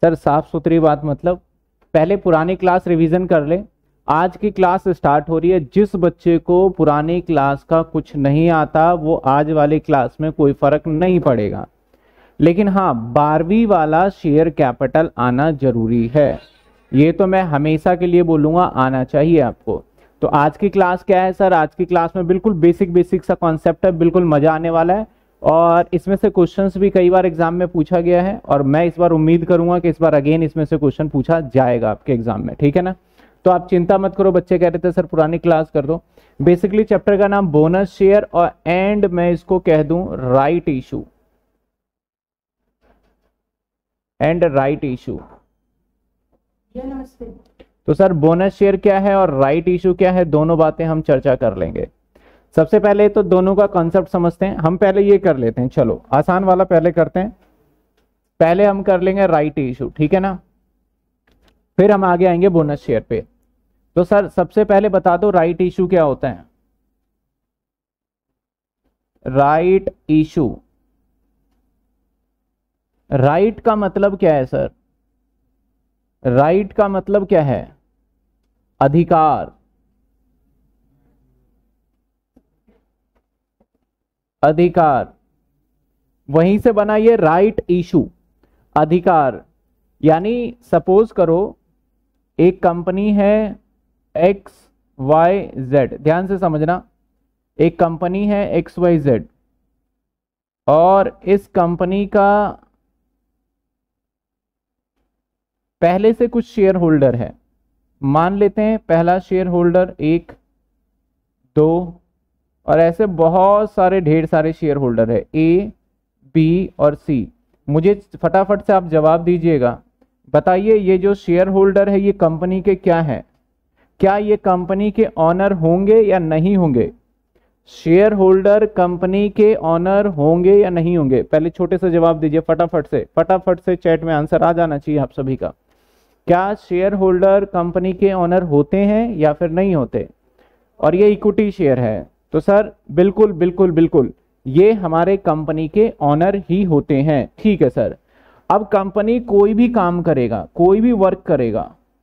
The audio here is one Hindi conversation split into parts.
सर साफ सुथरी बात, मतलब पहले पुरानी क्लास रिवीजन कर ले, आज की क्लास स्टार्ट हो रही है। जिस बच्चे को पुरानी क्लास का कुछ नहीं आता वो आज वाली क्लास में कोई फर्क नहीं पड़ेगा, लेकिन हाँ 12वीं वाला शेयर कैपिटल आना जरूरी है, ये तो मैं हमेशा के लिए बोलूंगा, आना चाहिए आपको। तो आज की क्लास क्या है सर, आज की क्लास में बिल्कुल बेसिक सा कॉन्सेप्ट है, बिल्कुल मजा आने वाला है और इसमें से क्वेश्चंस भी कई बार एग्जाम में पूछा गया है और मैं इस बार उम्मीद करूंगा कि इस बार अगेन इसमें से क्वेश्चन पूछा जाएगा आपके एग्जाम में, ठीक है ना। तो आप चिंता मत करो, बच्चे कह रहे थे सर पुरानी क्लास कर दो। बेसिकली चैप्टर का नाम बोनस शेयर और एंड मैं इसको कह दूं right issue, and right issue. तो सर बोनस शेयर क्या है और राइट इशू क्या है, दोनों बातें हम चर्चा कर लेंगे। सबसे पहले तो दोनों का कॉन्सेप्ट समझते हैं, हम पहले ये कर लेते हैं, चलो आसान वाला पहले करते हैं। पहले हम कर लेंगे राइट इशू, ठीक है ना, फिर हम आगे आएंगे बोनस शेयर पे। तो सर सबसे पहले बता दो राइट इशू क्या होता है। राइट इशू, राइट का मतलब क्या है सर, राइट का मतलब क्या है, अधिकार, अधिकार, वहीं से बना ये राइट इशू, अधिकार। यानी सपोज करो एक कंपनी है XYZ, ध्यान से समझना, एक कंपनी है XYZ और इस कंपनी का पहले से कुछ शेयर होल्डर है, मान लेते हैं पहला शेयर होल्डर 1 2 और ऐसे बहुत सारे ढेर सारे शेयर होल्डर है A B और C। मुझे फटाफट से आप जवाब दीजिएगा, बताइए ये जो शेयर होल्डर है ये कंपनी के क्या है, क्या ये कंपनी के ऑनर होंगे या नहीं होंगे, शेयर होल्डर कंपनी के ऑनर होंगे या नहीं होंगे, पहले छोटे से जवाब दीजिए फटाफट से चैट में आंसर आ जाना चाहिए आप सभी का। क्या शेयर होल्डर कंपनी के ऑनर होते हैं या फिर नहीं होते, और ये इक्विटी शेयर है तो सर बिल्कुल बिल्कुल बिल्कुल ये हमारे कंपनी के ऑनर ही होते हैं, ठीक है सर। अब कंपनी कोई भी काम करेगा, कोई भी वर्क करेगा,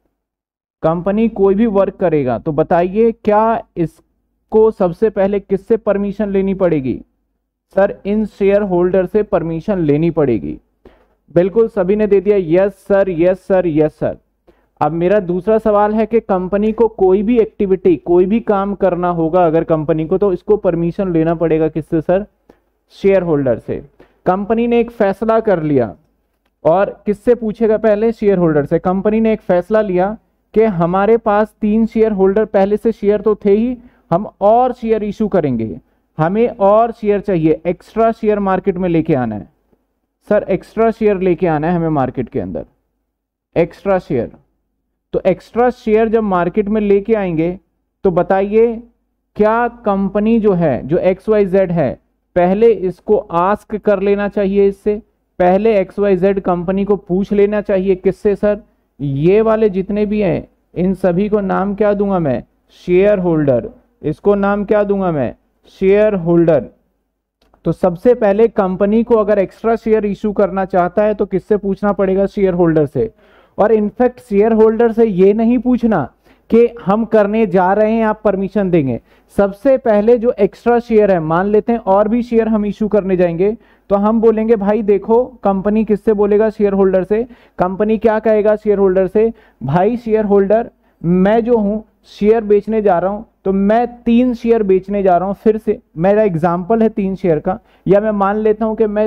कंपनी कोई भी वर्क करेगा तो बताइए क्या इसको सबसे पहले किससे परमिशन लेनी पड़ेगी, सर इन शेयर होल्डर से परमिशन लेनी पड़ेगी। बिल्कुल सभी ने दे दिया yes sir yes sir yes sir. अब मेरा दूसरा सवाल है कि कंपनी को कोई भी एक्टिविटी, कोई भी काम करना होगा अगर कंपनी को, तो इसको परमिशन लेना पड़ेगा किससे सर, शेयर होल्डर से। कंपनी ने एक फैसला कर लिया और किससे पूछेगा पहले, शेयर होल्डर से। कंपनी ने एक फैसला लिया कि हमारे पास 3 शेयर होल्डर पहले से शेयर तो थे ही, हम और शेयर इशू करेंगे, हमें और शेयर चाहिए, एक्स्ट्रा शेयर मार्केट में लेके आना है सर, एक्स्ट्रा शेयर लेके आना है हमें मार्केट के अंदर, एक्स्ट्रा शेयर। तो एक्स्ट्रा शेयर जब मार्केट में लेके आएंगे तो बताइए क्या कंपनी जो है, जो XYZ है, पहले इसको आस्क कर लेना चाहिए, इससे पहले XYZ कंपनी को पूछ लेना चाहिए किससे सर, ये वाले जितने भी हैं इन सभी को नाम क्या दूंगा मैं, शेयर होल्डर, इसको नाम क्या दूंगा मैं, शेयर होल्डर। तो सबसे पहले कंपनी को अगर एक्स्ट्रा शेयर इशू करना चाहता है तो किससे पूछना पड़ेगा, शेयर होल्डर से। और इनफैक्ट शेयर होल्डर से ये नहीं पूछना कि हम करने जा रहे हैं आप परमिशन देंगे, सबसे पहले जो एक्स्ट्रा शेयर है, मान लेते हैं और भी शेयर हम इशू करने जाएंगे तो हम बोलेंगे भाई देखो, कंपनी किससे बोलेगा, शेयर होल्डर से। कंपनी क्या कहेगा शेयर होल्डर से, भाई शेयर होल्डर मैं जो हूं शेयर बेचने जा रहा हूं, तो मैं 3 शेयर बेचने जा रहा हूं, फिर से मेरा एग्जाम्पल है 3 शेयर का, या मैं मान लेता हूं कि मैं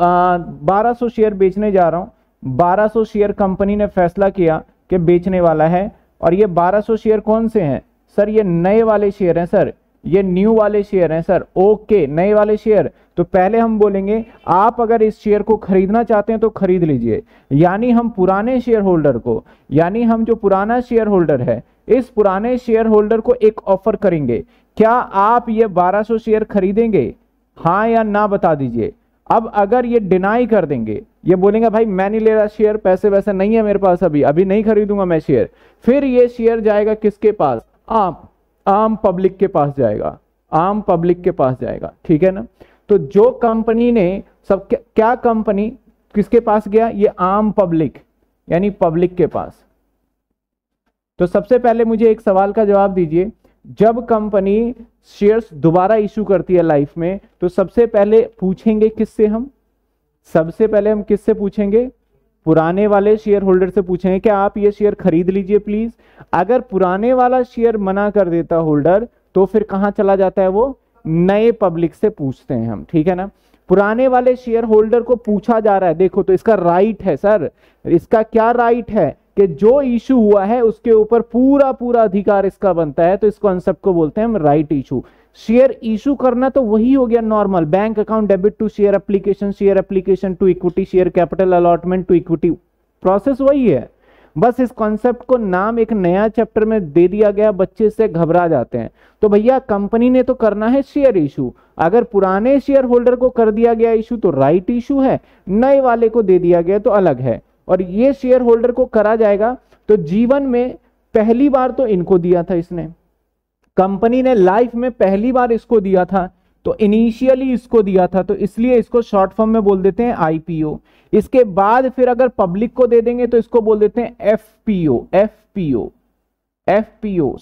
1200 शेयर बेचने जा रहा हूं, 1200 शेयर कंपनी ने फैसला किया कि बेचने वाला है, और ये 1200 शेयर कौन से हैं सर, ये नए वाले शेयर हैं सर, ये न्यू वाले शेयर हैं सर, ओके नए वाले शेयर। तो पहले हम बोलेंगे आप अगर इस शेयर को खरीदना चाहते हैं तो खरीद लीजिए, यानी हम पुराने शेयर होल्डर को, यानी हम जो पुराना शेयर होल्डर है इस पुराने शेयर होल्डर को एक ऑफर करेंगे, क्या आप ये 1200 शेयर खरीदेंगे, हाँ या ना बता दीजिए। अब अगर ये डिनाई कर देंगे, ये बोलेंगे भाई मैं नहीं ले रहा शेयर, पैसे वैसे नहीं है मेरे पास, अभी नहीं खरीदूंगा मैं शेयर, फिर ये शेयर जाएगा किसके पास, आम पब्लिक के पास जाएगा, आम पब्लिक के पास जाएगा, ठीक है ना। तो जो कंपनी ने सब क्या कंपनी किसके पास गया, ये आम पब्लिक, यानी पब्लिक के पास। तो सबसे पहले मुझे एक सवाल का जवाब दीजिए, जब कंपनी शेयर्स दोबारा इशू करती है लाइफ में, तो सबसे पहले पूछेंगे किससे हम? सबसे पहले हम किससे पूछेंगे? पुराने वाले शेयर होल्डर से पूछेंगे क्या आप ये शेयर खरीद लीजिए प्लीज। अगर पुराने वाला शेयर मना कर देता होल्डर, तो फिर कहां चला जाता है वो? नए पब्लिक से पूछते हैं हम, ठीक है ना। पुराने वाले शेयर होल्डर को पूछा जा रहा है, देखो तो इसका राइट है सर, इसका क्या राइट है कि जो इशू हुआ है उसके ऊपर पूरा पूरा अधिकार इसका बनता है। तो इस कॉन्सेप्ट को बोलते हैं हम राइट इशू। शेयर इशू करना तो वही हो गया normal, bank account debit to share application to equity, share capital allotment to equity, process वही है। बस इस कॉन्सेप्ट को नाम एक नया चैप्टर में दे दिया गया, बच्चे से घबरा जाते हैं। तो भैया कंपनी ने तो करना है शेयर इशू, अगर पुराने शेयर होल्डर को कर दिया गया इशू तो राइट इशू है, नए वाले को दे दिया गया तो अलग है। और ये शेयर होल्डर को करा जाएगा तो जीवन में पहली बार तो इनको दिया था, इसने कंपनी ने लाइफ में पहली बार इसको दिया था, तो इनिशियली इसको दिया था, तो इसलिए इसको शॉर्ट फॉर्म में बोल देते हैं आईपीओ। इसके बाद फिर अगर पब्लिक को दे देंगे तो इसको बोल देते हैं एफपीओ। एफपीओ एफपीओ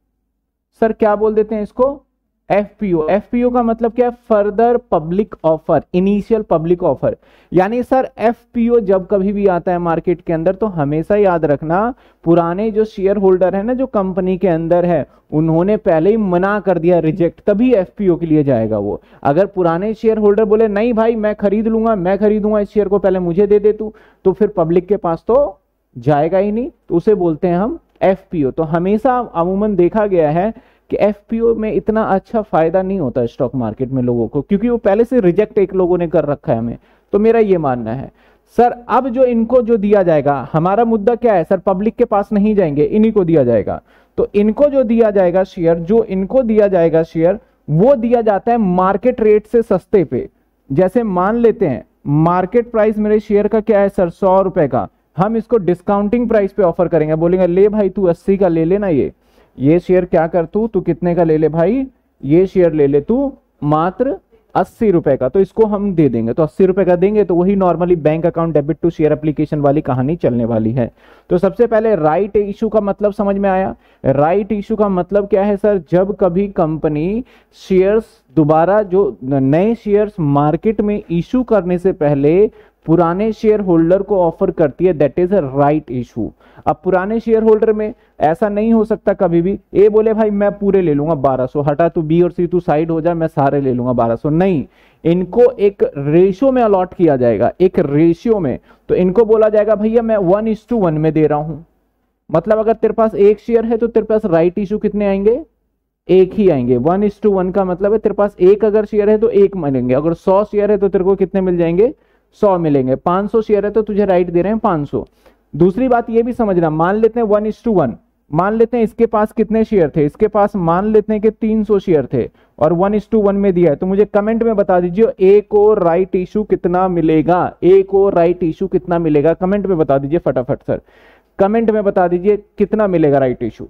सर क्या बोल देते हैं इसको? एफपीओ। एफपीओ का मतलब क्या है? Further public offer, initial public offer. यानी सर एफपीओ जब कभी भी आता है मार्केट के अंदर तो हमेशा याद रखना, पुराने जो शेयर होल्डर है ना जो कंपनी के अंदर है, उन्होंने पहले ही मना कर दिया, रिजेक्ट, तभी एफपीओ के लिए जाएगा वो। अगर पुराने शेयर होल्डर बोले नहीं भाई मैं खरीद लूंगा, मैं खरीदूंगा इस शेयर को, पहले मुझे दे दे तू, तो फिर पब्लिक के पास तो जाएगा ही नहीं, तो उसे बोलते हैं हम एफपीओ। तो हमेशा अमूमन देखा गया है कि एफपीओ में इतना अच्छा फायदा नहीं होता स्टॉक मार्केट में लोगों को, क्योंकि वो पहले से रिजेक्ट एक लोगों ने कर रखा है हमें। तो मेरा ये मानना है सर, अब जो इनको जो दिया जाएगा, हमारा मुद्दा क्या है सर? पब्लिक के पास नहीं जाएंगे, इन्हीं को दिया जाएगा। तो इनको जो दिया जाएगा शेयर, जो इनको दिया जाएगा शेयर, वो दिया जाता है मार्केट रेट से सस्ते पे। जैसे मान लेते हैं मार्केट प्राइस मेरे शेयर का क्या है सर? 100 रुपए का, हम इसको डिस्काउंटिंग प्राइस पे ऑफर करेंगे, बोलेंगे ले भाई तू 80 का ले लेना, ये शेयर क्या कर तू कितने का ले ले भाई, ये शेयर ले ले तू मात्र 80 रुपए का, तो इसको हम दे देंगे। तो 80 रुपए का देंगे तो वही normally bank account debit to share application वाली कहानी चलने वाली है। तो सबसे पहले राइट इशू का मतलब समझ में आया। राइट इशू का मतलब क्या है सर? जब कभी कंपनी शेयर्स दोबारा, जो नए शेयर्स मार्केट में इशू करने से पहले पुराने शेयर होल्डर को ऑफर करती है, that is a right issue. अब पुराने शेयर होल्डर में ऐसा नहीं हो सकता कभी भी ए बोले भाई मैं पूरे ले लूंगा 1200, हटा तू बी और सी तू साइड हो जा, मैं सारे ले लूंगा 1200, नहीं। इनको एक रेशियो में अलॉट किया जाएगा, एक रेशियो में। तो इनको बोला जाएगा भैया मैं 1:1 में दे रहा हूं। मतलब अगर तेरे पास एक शेयर है तो तेरे पास राइट इशू कितने आएंगे? एक ही आएंगे। 1:1 का मतलब है तेरे पास एक अगर शेयर है तो एक मिलेंगे, अगर 100 शेयर है तो तेरे को कितने मिल जाएंगे? 100 मिलेंगे। 500 शेयर है तो तुझे राइट दे रहे हैं 500। दूसरी बात ये भी समझना, मान लेते हैं 1:1, मान लेते हैं इसके पास कितने शेयर थे? इसके पास मान लेते हैं कि 300 शेयर थे और 1:1 में दिया है, तो मुझे कमेंट में बता दीजिए ए को राइट इशू कितना मिलेगा? ए को राइट इशू कितना मिलेगा? कमेंट में बता दीजिए फटाफट सर, कमेंट में बता दीजिए कितना मिलेगा राइट इशू।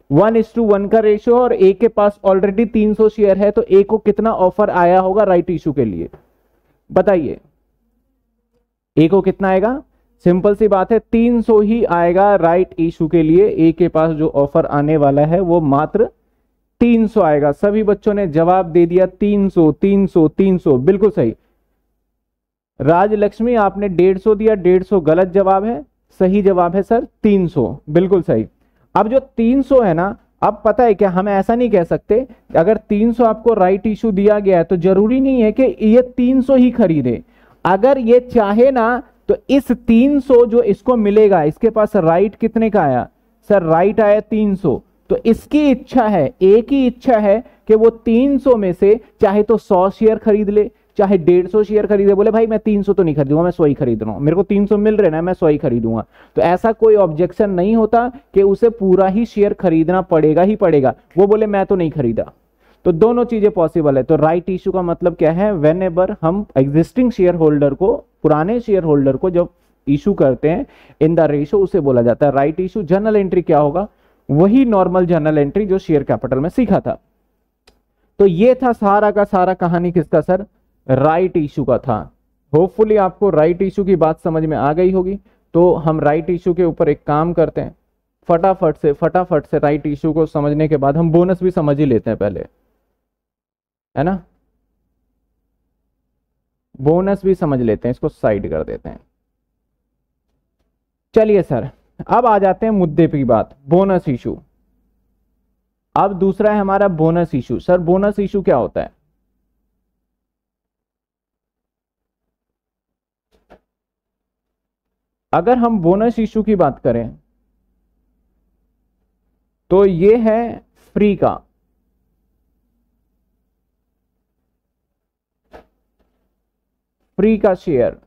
1:1 का रेशियो और ए के पास ऑलरेडी 300 शेयर है, तो ए को कितना ऑफर आया होगा राइट इशू के लिए? बताइए ए को कितना आएगा? सिंपल सी बात है 300 ही आएगा राइट इशू के लिए। ए के पास जो ऑफर आने वाला है वो मात्र 300 आएगा। सभी बच्चों ने जवाब दे दिया 300 300 300, बिल्कुल सही। राजलक्ष्मी आपने 150 दिया, 150 गलत जवाब है, सही जवाब है सर 300, बिल्कुल सही। अब जो 300 है ना, अब पता है क्या, हमें ऐसा नहीं कह सकते अगर 300 आपको राइट इशू दिया गया है तो जरूरी नहीं है कि ये 300 ही खरीदे। अगर ये चाहे ना तो इस 300 जो इसको मिलेगा, इसके पास राइट कितने का आया सर? राइट आया 300, तो इसकी इच्छा है, एक ही इच्छा है कि वो 300 में से चाहे तो 100 शेयर खरीद ले, चाहे 150 शेयर खरीदे। बोले भाई मैं 300 तो नहीं खरीदूंगा, मैं 100 ही खरीद रहा हूं, मेरे को 300 मिल रहे ना, मैं 100 ही खरीदूंगा। तो ऐसा कोई ऑब्जेक्शन नहीं होता कि उसे पूरा ही शेयर खरीदना पड़ेगा ही पड़ेगा। वो बोले मैं तो नहीं खरीदा, तो दोनों चीजें पॉसिबल है। तो राइट इशू का मतलब क्या है? वेन एवर हम एग्जिस्टिंग शेयर होल्डर को, पुराने शेयर होल्डर को जब इशू करते हैं इन द रेशो, उसे बोला जाता है राइट इशू। जर्नल एंट्री क्या होगा? वही नॉर्मल जर्नल एंट्री जो शेयर कैपिटल में सीखा था। तो ये था सारा का सारा कहानी किसका सर? राइट इशू का था। होपफुली आपको राइट इशू की बात समझ में आ गई होगी। तो हम राइट इशू के ऊपर एक काम करते हैं, फटाफट से राइट इशू को समझने के बाद हम बोनस भी समझ ही लेते हैं पहले, है ना। बोनस भी समझ लेते हैं, इसको साइड कर देते हैं। चलिए सर, अब आ जाते हैं मुद्दे की बात, बोनस इशू। अब दूसरा है हमारा bonus issue. Sir bonus issue क्या होता है? अगर हम बोनस इशू की बात करें तो ये है फ्री का, फ्री का शेयर।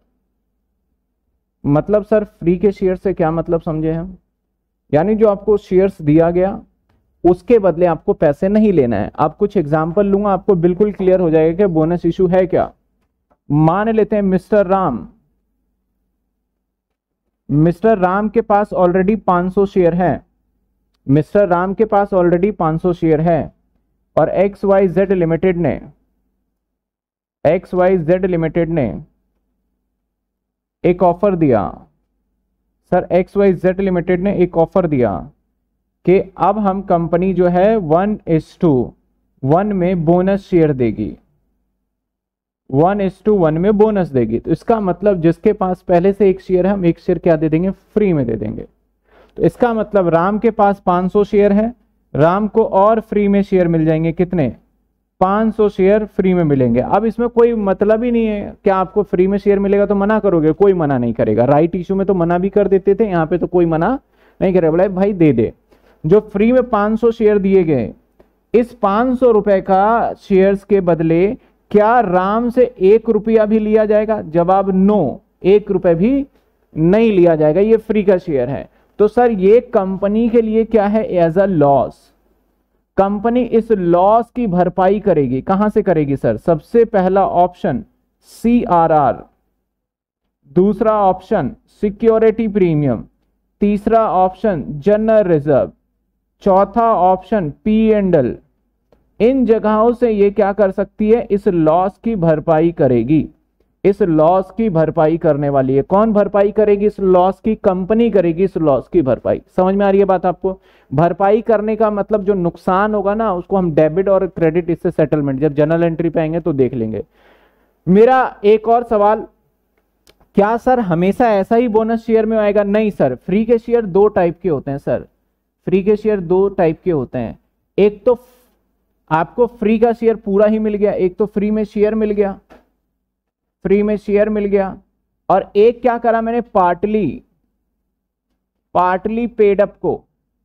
मतलब सर फ्री के शेयर से क्या मतलब समझे हम? यानी जो आपको शेयर्स दिया गया उसके बदले आपको पैसे नहीं लेना है। आप कुछ एग्जांपल लूंगा, आपको बिल्कुल क्लियर हो जाएगा कि बोनस इशू है क्या। मान लेते हैं मिस्टर राम के पास ऑलरेडी 500 शेयर है, मिस्टर राम के पास ऑलरेडी 500 शेयर है और XYZ लिमिटेड ने एक ऑफर दिया। सर XYZ लिमिटेड ने एक ऑफर दिया कि अब हम कंपनी जो है 1:1 में बोनस शेयर देगी, 1:1 में बोनस देगी। तो इसका मतलब जिसके पास पहले से एक शेयर है, हम एक शेयर क्या दे देंगे? फ्री में दे देंगे। तो इसका मतलब राम के पास 500 शेयर है, राम को और फ्री में शेयर मिल जाएंगे। कितने? 500 शेयर फ्री में मिलेंगे। अब इसमें कोई मतलब ही नहीं है कि आपको फ्री में शेयर मिलेगा तो मना करोगे, कोई मना नहीं करेगा। राइट इशू में तो मना भी कर देते थे, यहाँ पे तो कोई मना नहीं करेगा, बोला भाई दे दे। जो फ्री में 500 शेयर दिए गए, इस 500 रुपए का शेयर्स के बदले क्या राम से 1 रुपया भी लिया जाएगा? जवाब नो, 1 रुपए भी नहीं लिया जाएगा, ये फ्री का शेयर है। तो सर ये कंपनी के लिए क्या है? As a loss. कंपनी इस लॉस की भरपाई करेगी। कहां से करेगी सर? सबसे पहला ऑप्शन CRR, दूसरा ऑप्शन सिक्योरिटी प्रीमियम, तीसरा ऑप्शन जनरल रिजर्व, चौथा ऑप्शन P&L। इन जगहों से ये क्या कर सकती है? इस लॉस की भरपाई करेगी। इस लॉस की भरपाई करने वाली है कौन? भरपाई करेगी इस लॉस की? कंपनी करेगी इस लॉस की भरपाई। समझ में आ रही है बात आपको? भरपाई करने का मतलब जो नुकसान होगा ना, उसको हम डेबिट और क्रेडिट, इससे सेटलमेंट जब जनरल एंट्री पे आएंगे तो देख लेंगे। मेरा एक और सवाल, क्या सर हमेशा ऐसा ही बोनस शेयर में आएगा? नहीं सर, फ्री के शेयर 2 टाइप के होते हैं सर। फ्री के शेयर 2 टाइप के होते हैं। एक तो आपको फ्री का शेयर पूरा ही मिल गया, एक तो फ्री में शेयर मिल गया, फ्री में शेयर मिल गया। और एक क्या करा मैंने? पार्टली पेड अप को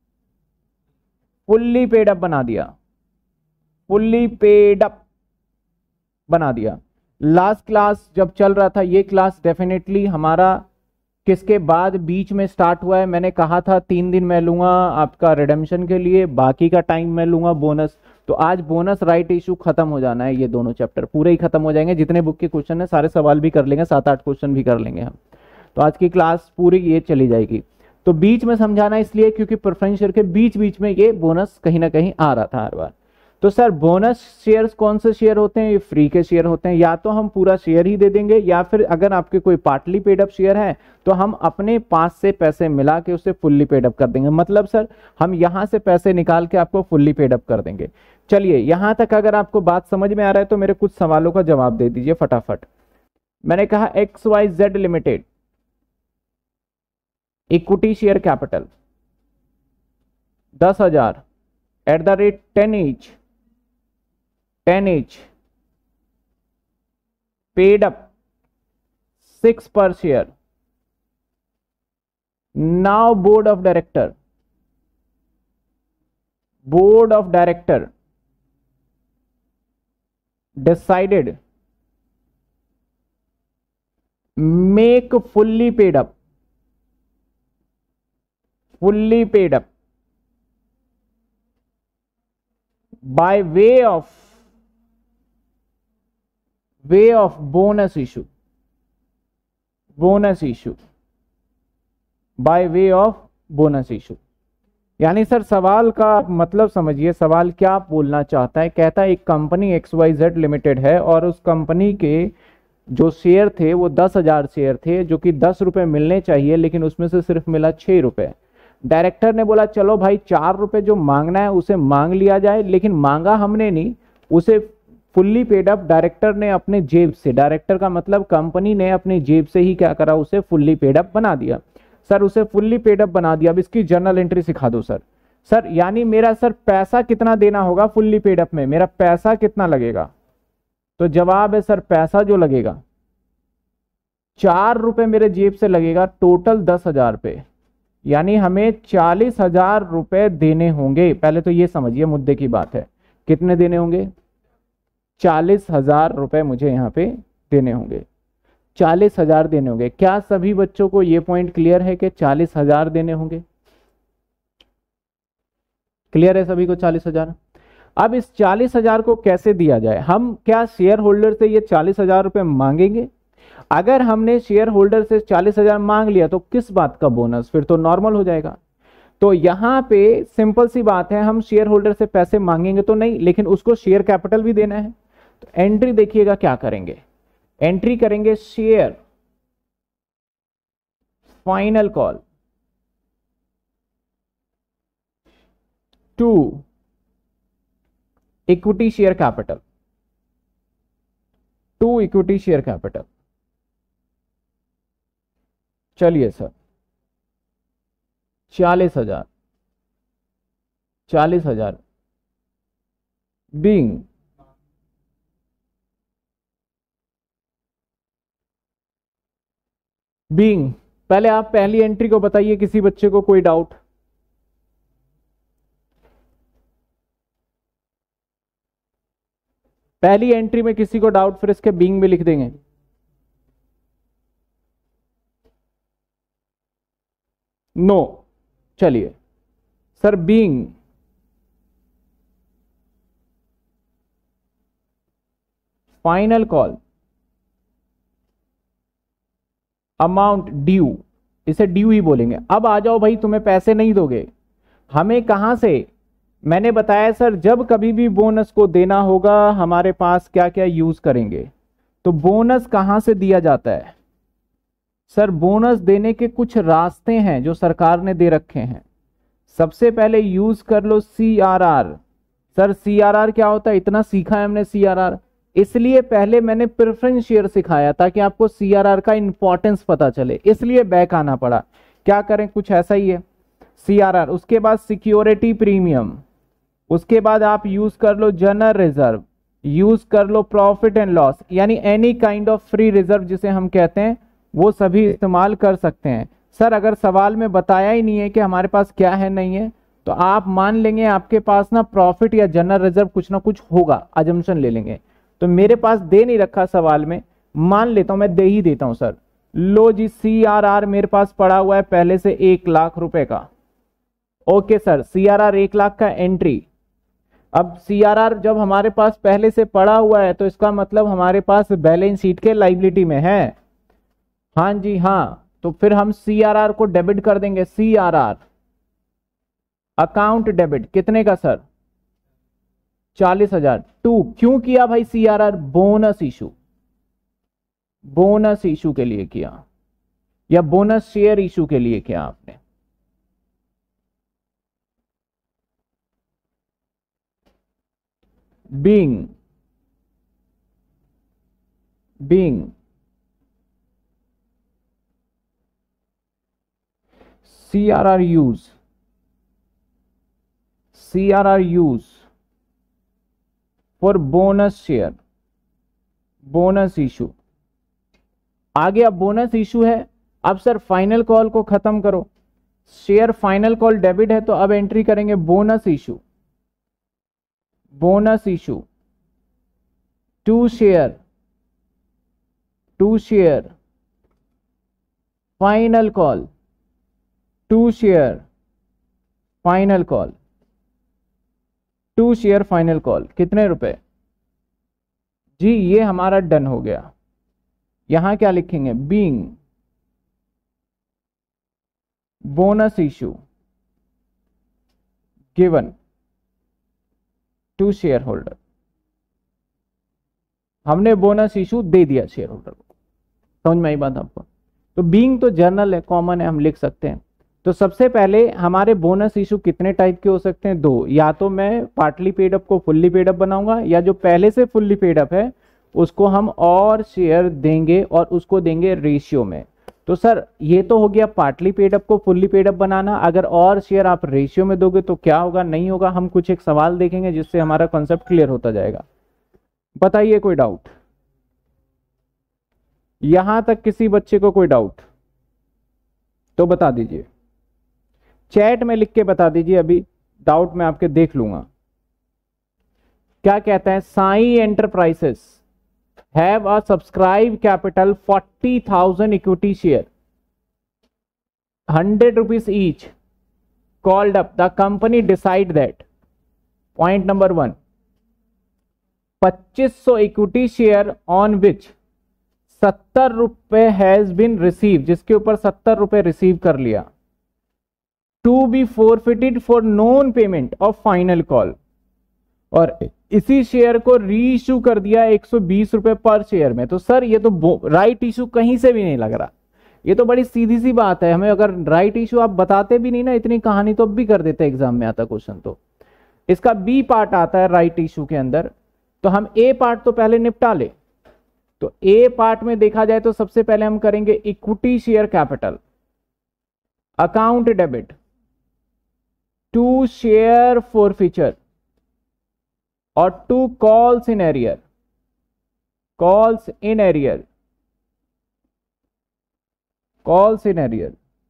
फुल्ली पेड अप बना दिया, फुल्ली पेड अप बना दिया। लास्ट क्लास जब चल रहा था, ये क्लास डेफिनेटली हमारा किसके बाद बीच में स्टार्ट हुआ है? मैंने कहा था 3 दिन मैं लूंगा आपका रिडेम्पशन के लिए, बाकी का टाइम मैं लूंगा बोनस। तो आज बोनस राइट इशू खत्म हो जाना है, ये दोनों चैप्टर पूरे ही खत्म हो जाएंगे। जितने बुक के क्वेश्चन है सारे सवाल भी कर लेंगे, 7-8 क्वेश्चन भी कर लेंगे हम। तो आज की क्लास पूरी ये चली जाएगी। तो बीच में समझाना इसलिए क्योंकि प्रेफरेंस शेयर के बीच बीच में ये बोनस कहीं ना कहीं आ रहा था हर बार। तो सर बोनस शेयर्स कौन से शेयर होते हैं? ये फ्री के शेयर होते हैं। या तो हम पूरा शेयर ही दे देंगे, या फिर अगर आपके कोई पार्टली पेड अप शेयर है तो हम अपने पास से पैसे मिला के उसे फुल्ली पेड अप कर देंगे। मतलब सर हम यहां से पैसे निकाल के आपको फुल्ली पेड अप कर देंगे। चलिए यहां तक अगर आपको बात समझ में आ रहा है तो मेरे कुछ सवालों का जवाब दे दीजिए फटाफट। मैंने कहा XYZ limited equity share capital 10,000 at the rate 10 each paid up 6 per share. Now board of director decided make fully paid up by way of bonus issue by way of bonus issue। यानी सर सवाल का मतलब समझिए, सवाल क्या बोलना चाहता है। कहता है एक कंपनी XYZ लिमिटेड है और उस कंपनी के जो शेयर थे वो 10,000 शेयर थे, जो कि 10 रुपए मिलने चाहिए, लेकिन उसमें से सिर्फ मिला 6 रुपए। डायरेक्टर ने बोला चलो भाई 4 रुपए जो मांगना है उसे मांग लिया जाए, लेकिन मांगा हमने नहीं, उसे फुल्ली पेड अप डायरेक्टर ने अपने जेब से, डायरेक्टर का मतलब कंपनी ने अपनी जेब से ही क्या करा, उसे फुल्ली पेड अप बना दिया। सर उसे फुल्ली पेड अप बना दिया, अब इसकी जर्नल एंट्री सिखा दो सर। सर यानी मेरा सर पैसा कितना देना होगा फुल्ली पेड अप में, मेरा पैसा कितना लगेगा? तो जवाब है सर पैसा जो लगेगा 4 रुपए मेरे जेब से लगेगा, टोटल 10,000 पे, यानी हमें 40,000 रुपए देने होंगे। पहले तो ये समझिए मुद्दे की बात है, कितने देने होंगे? 40,000 रुपए मुझे यहाँ पे देने होंगे, 40,000 देने होंगे। क्या सभी बच्चों को ये पॉइंट क्लियर है कि 40,000 देने होंगे? क्लियर है सभी को 40,000? अब इस 40,000 को कैसे दिया जाए? हम क्या शेयर होल्डर से ये 40,000 रुपए मांगेंगे? अगर हमने शेयर होल्डर से 40,000 मांग लिया तो किस बात का बोनस, फिर तो नॉर्मल हो जाएगा। तो यहां पे सिंपल सी बात है, हम शेयर होल्डर से पैसे मांगेंगे तो नहीं, लेकिन उसको शेयर कैपिटल भी देना है। तो एंट्री देखिएगा क्या करेंगे, एंट्री करेंगे share final call to equity share capital, to equity share capital. चलिए सर 40,000, 40,000 बीइंग बीइंग पहले आप पहली एंट्री को बताइए, किसी बच्चे को कोई डाउट? पहली एंट्री में किसी को डाउट, फिर इसके बीइंग में लिख देंगे। नो चलिए sir being final call amount due, इसे ड्यू ही बोलेंगे। अब आ जाओ भाई, तुम्हें पैसे नहीं दोगे, हमें कहां से? मैंने बताया सर जब कभी भी बोनस को देना होगा हमारे पास क्या क्या यूज करेंगे। तो बोनस कहां से दिया जाता है? सर बोनस देने के कुछ रास्ते हैं जो सरकार ने दे रखे हैं। सबसे पहले यूज कर लो CRR। सर CRR क्या होता है? इतना सीखा है हमने CRR, इसलिए पहले मैंने प्रेफरेंस शेयर सिखाया ताकि आपको CRR का इंपॉर्टेंस पता चले, इसलिए बैक आना पड़ा। क्या करें, कुछ ऐसा ही है CRR। उसके बाद सिक्योरिटी प्रीमियम, उसके बाद आप यूज कर लो जनरल रिजर्व, यूज कर लो प्रॉफिट एंड लॉस, यानी any kind of free reserve जिसे हम कहते हैं, वो सभी इस्तेमाल कर सकते हैं। सर अगर सवाल में बताया ही नहीं है कि हमारे पास क्या है नहीं है, तो आप मान लेंगे आपके पास ना प्रॉफिट या जनरल रिजर्व कुछ ना कुछ होगा, अजम्पशन ले लेंगे। तो मेरे पास दे नहीं रखा सवाल में, मान लेता हूं मैं दे ही देता हूं सर। लो जी CRR मेरे पास पड़ा हुआ है पहले से 1,00,000 रुपए का। ओके सर CRR 1,00,000 का एंट्री। अब CRR जब हमारे पास पहले से पड़ा हुआ है तो इसका मतलब हमारे पास बैलेंस शीट के लाइबिलिटी में है। हाँ जी हाँ, तो फिर हम CRR को डेबिट कर देंगे। CRR अकाउंट डेबिट कितने का सर? 40,000 टू, क्यों किया भाई CRR? Bonus issue, bonus issue के लिए किया या बोनस शेयर इशू के लिए किया आपने। Being CRR use for bonus share, bonus issue. आगे अब बोनस इशू है। अब सर फाइनल कॉल को खत्म करो, शेयर फाइनल कॉल डेबिट है, तो अब एंट्री करेंगे bonus issue, bonus issue to share final call, to share final call, to share final call कितने रुपए? जी ये हमारा डन हो गया। यहां क्या लिखेंगे? Being bonus issue given to share holder. हमने बोनस इशू दे दिया शेयर होल्डर को। समझ में आई बात आपको? तो बीइंग तो जर्नल है, कॉमन है, हम लिख सकते हैं। तो सबसे पहले हमारे बोनस इशू कितने टाइप के हो सकते हैं? दो। या तो मैं पार्टली पेड अप को फुल्ली पेड अप बनाऊंगा, या जो पहले से फुल्ली पेड अप है उसको हम और शेयर देंगे और उसको देंगे रेशियो में। तो सर ये तो हो गया पार्टली पेड अप को फुल्ली पेड अप बनाना। अगर और शेयर आप रेशियो में दोगे तो क्या होगा, नहीं होगा? हम कुछ एक सवाल देखेंगे जिससे हमारा कॉन्सेप्ट क्लियर होता जाएगा। बताइए कोई डाउट? यहां तक किसी बच्चे को कोई डाउट तो बता दीजिए, चैट में लिख के बता दीजिए। अभी डाउट मैं आपके देख लूंगा। क्या कहता है? Sai enterprises have a subscribe capital 40,000 equity share, 100 rupees each called up. The company decide that. Point number 1, 2500 equity share on which 70 रुपए हैज बीन रिसीव, जिसके ऊपर 70 रुपए रिसीव कर लिया, to be forfeited for non payment of final call. और इसी शेयर को री इशू कर दिया 120 रुपए पर शेयर में। तो सर ये तो राइट इशू कहीं से भी नहीं लग रहा। ये तो बड़ी सीधी सी बात है। हमें अगर राइट इशू आप बताते भी नहीं ना, इतनी कहानी तो अब भी कर देते एग्जाम में आता क्वेश्चन। तो इसका बी पार्ट आता है राइट इशू के अंदर, तो हम ए पार्ट तो पहले निपटा ले। तो ए पार्ट में देखा जाए तो सबसे पहले हम करेंगे equity share capital, account debit to share forfeiture और to calls in arrear, calls in arrear, calls in arrear.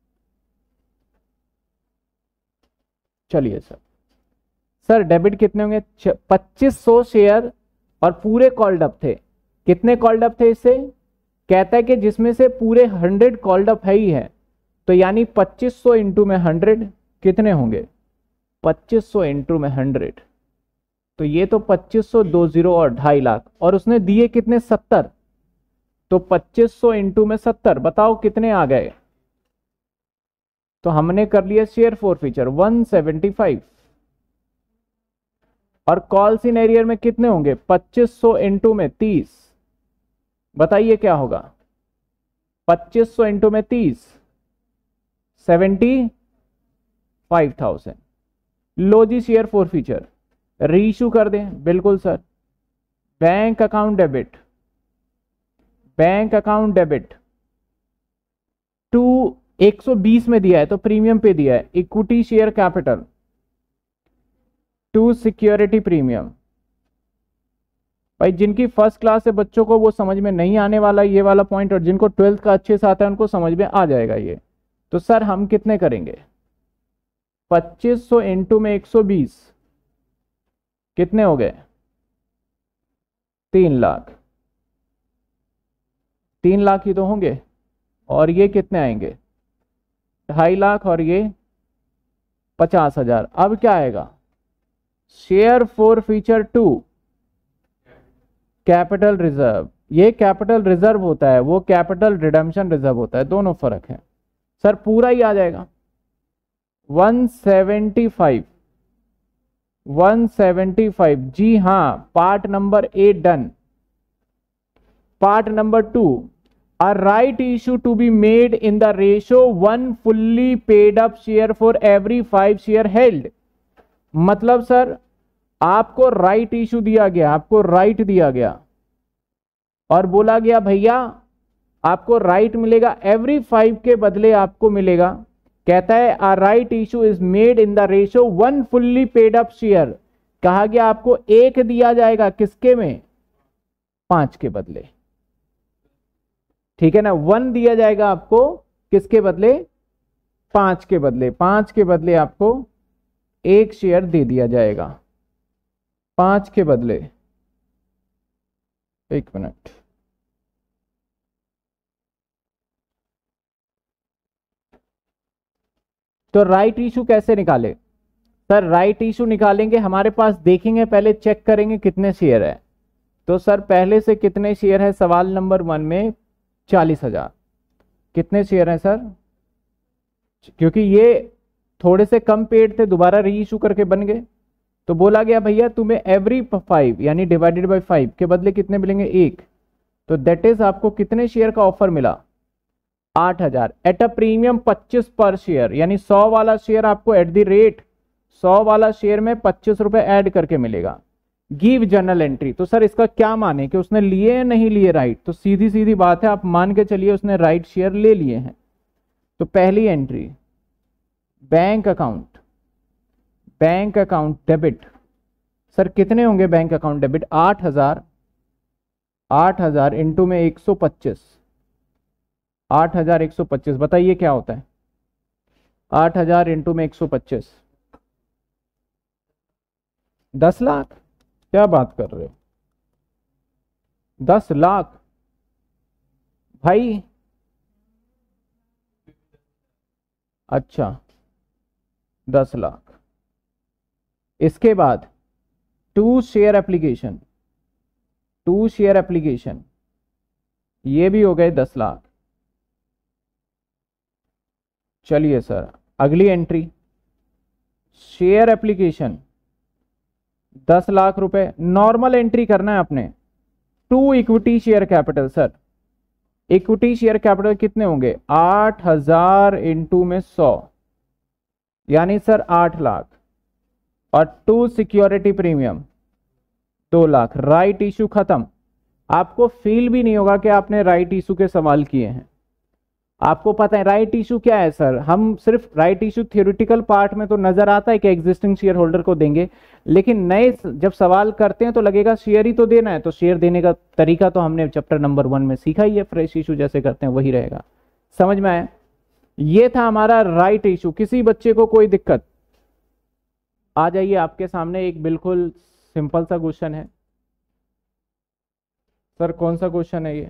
चलिए सर डेबिट कितने होंगे? 2500 शेयर और पूरे कॉल्ड अप थे। कितने कॉल्ड अप थे इससे? कहता है कि जिसमें से पूरे 100 कॉल्ड अप है ही है, तो यानी 2500 इंटू में 100 कितने होंगे? 2500 इंटू में 100, तो ये तो 2500, 20 और 2.5 लाख। और उसने दिए कितने? 70। तो 2500 इंटू में 70, बताओ कितने आ गए? तो हमने कर लिया शेयर फॉरफीचर 175। और कॉल्स इन एरियर में कितने होंगे? 2500 इंटू में 30, बताइए क्या होगा? 2500 इंटू में 30, 75,000। लो जी शेयर फॉरफीचर रीइशू कर दें। बिल्कुल sir. Bank account debit, bank account debit to 120 में दिया है तो प्रीमियम पे दिया है, equity share capital to security premium. भाई जिनकी फर्स्ट क्लास है बच्चों को वो समझ में नहीं आने वाला ये वाला पॉइंट, और जिनको 12th का अच्छे से आता है उनको समझ में आ जाएगा ये। तो सर हम कितने करेंगे? 2500 इंटू में 120 कितने हो गए? 3 लाख। 3 लाख ही तो होंगे। और ये कितने आएंगे? 2.5 लाख और ये 50,000। अब क्या आएगा? Share forfeiture to capital reserve. ये कैपिटल रिजर्व होता है, वो कैपिटल रिडेम्पशन रिजर्व होता है, दोनों फर्क है। सर पूरा ही आ जाएगा 175। 175 जी हाँ। Part number A done. Part number 2, a right issue to be made in the ratio 1 fully paid up share for every 5 share held। मतलब सर आपको राइट इशू दिया गया, आपको राइट दिया गया और बोला गया भैया आपको राइट मिलेगा एवरी 5 के बदले आपको मिलेगा। कहता है a right issue is made in the ratio 1 fully paid up share। कहा गया आपको 1 दिया जाएगा किसके में? 5 के बदले। ठीक है ना? 1 दिया जाएगा आपको किसके बदले? 5 के बदले। 5 के बदले आपको 1 शेयर दे दिया जाएगा। 5 के बदले। 1 मिनट। तो राइट इशू कैसे निकाले? सर राइट इशू निकालेंगे, हमारे पास देखेंगे, पहले चेक करेंगे कितने शेयर है। तो सर पहले से कितने शेयर है? सवाल नंबर 1 में 40,000। कितने शेयर हैं सर? क्योंकि ये थोड़े से कम पेड थे, दोबारा री इशू करके बन गए। तो बोला गया भैया तुम्हें एवरी 5 यानी डिवाइडेड बाय 5 के बदले कितने मिलेंगे, 1। तो दैट इज आपको कितने शेयर का ऑफर मिला, 8000 एट अ प्रीमियम 25 पर शेयर, यानी 100 वाला शेयर आपको एट द रेट 100 वाला शेयर में 25 रुपए ऐड करके मिलेगा। गिव जर्नल एंट्री, तो सर इसका क्या माने कि उसने लिए या नहीं लिए राइट, तो सीधी सीधी बात है, आप मान के चलिए उसने राइट शेयर ले लिए हैं। तो पहली entry bank account, bank account debit, sir कितने होंगे बैंक अकाउंट डेबिट, 8000, 8000 इंटू में 125, 8125, बताइए क्या होता है 8000 इंटू में 125, 10 लाख, क्या बात कर रहे हो, 10 लाख भाई, अच्छा 10 लाख। इसके बाद 2 शेयर एप्लीकेशन, 2 शेयर एप्लीकेशन, ये भी हो गए 10 लाख। चलिए सर अगली एंट्री शेयर एप्लीकेशन 10 लाख रुपए, नॉर्मल एंट्री करना है आपने। 2 equity share capital, sir equity share capital कितने होंगे, 8000 इंटू में 100 यानी सर 8 लाख, और 2 security premium 2 lakh. Right issue खत्म। आपको फील भी नहीं होगा कि आपने राइट इशू के सवाल किए हैं। आपको पता है राइट इशू क्या है सर, हम सिर्फ राइट इशू थ्योरेटिकल पार्ट में तो नजर आता है कि एग्जिस्टिंग शेयर होल्डर को देंगे, लेकिन नए जब सवाल करते हैं तो लगेगा शेयर ही तो देना है, तो शेयर देने का तरीका तो हमने चैप्टर नंबर 1 में सीखा ही है, फ्रेश इशू जैसे करते हैं वही रहेगा। समझ में आया, ये था हमारा राइट इशू। किसी बच्चे को कोई दिक्कत, आ जाइए आपके सामने एक बिल्कुल सिंपल सा क्वेश्चन है। सर कौन सा क्वेश्चन है ये,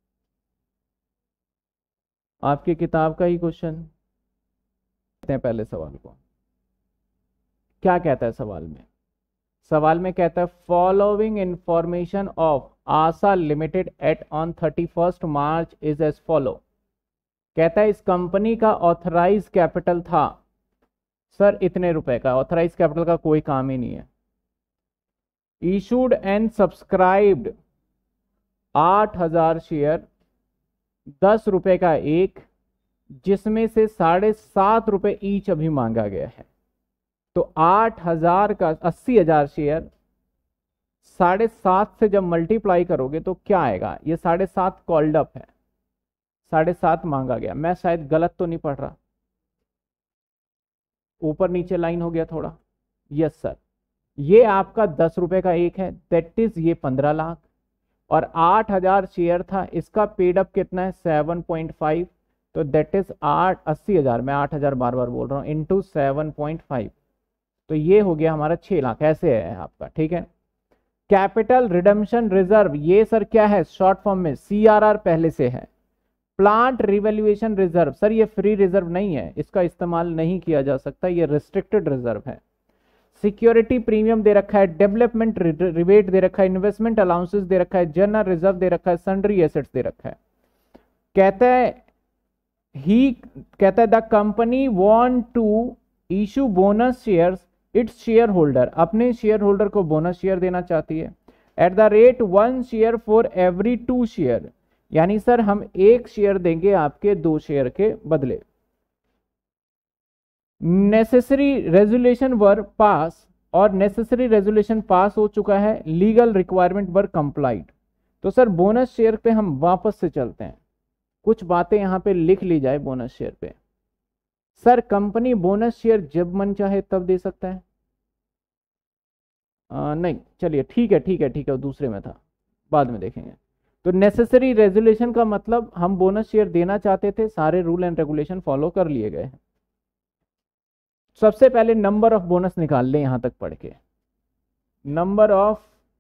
आपकी किताब का ही क्वेश्चन। पहले सवाल को क्या कहता है सवाल में, सवाल में कहता है following information of Asha limited at on 31 March is as follow. कहता है इस कंपनी का ऑथराइज कैपिटल था सर इतने रुपए का, ऑथराइज कैपिटल का कोई काम ही नहीं है। इशूड एंड सब्सक्राइब्ड 8000 शेयर 10 रुपए का एक, जिसमें से 7.5 रुपए ईच अभी मांगा गया है। तो 8000 का 80,000 शेयर 7.5 से जब मल्टीप्लाई करोगे तो क्या आएगा, ये 7.5 कॉल्ड अप है, 7.5 मांगा गया। मैं शायद गलत तो नहीं पढ़ रहा, ऊपर नीचे लाइन हो गया थोड़ा। यस सर, ये आपका 10 रुपए का एक है, दैट इज ये 15 लाख, और 8000 शेयर था, इसका पेड अप कितना है 7.5, तो दैट इज 80,000, मैं 8000 बार बार बोल रहा हूं, इंटू 7.5, तो ये हो गया हमारा 6 लाख। ऐसे है आपका, ठीक है। कैपिटल रिडम्पशन रिजर्व, ये सर क्या है, शॉर्ट फॉर्म में CRR पहले से है। प्लांट रिवैल्यूएशन रिजर्व, सर ये फ्री रिजर्व नहीं है, इसका इस्तेमाल नहीं किया जा सकता, ये रिस्ट्रिक्टेड रिजर्व है। सिक्योरिटी प्रीमियम दे रखा है, डेवलपमेंट रिबेट दे रखा है, इन्वेस्टमेंट अलाउंसेस दे रखा है, जनरल रिजर्व दे रखा है, सन्ड्री एसेट्स दे रखा है। कहता है the company want to issue bonus shares its share holder, अपने शेयर होल्डर को बोनस शेयर देना चाहती है at the rate 1 share for every 2 share, यानी सर हम 1 शेयर देंगे आपके 2 शेयर के बदले। नेसेसरी रेजोल्यूशन वर पास, और नेसेसरी रेजोल्यूशन पास हो चुका है, लीगल रिक्वायरमेंट वर कंप्लाइड। तो सर बोनस शेयर पे हम वापस से चलते हैं, कुछ बातें यहां पे लिख ली जाए बोनस शेयर पे। सर कंपनी बोनस शेयर जब मन चाहे तब दे सकता है, नहीं चलिए ठीक है, दूसरे में था, बाद में देखेंगे। तो नेसेसरी रेजोल्यूशन का मतलब हम बोनस शेयर देना चाहते थे, सारे रूल एंड रेगुलेशन फॉलो कर लिए गए हैं। सबसे पहले नंबर ऑफ बोनस निकाल लें, यहां तक पढ़ के नंबर ऑफ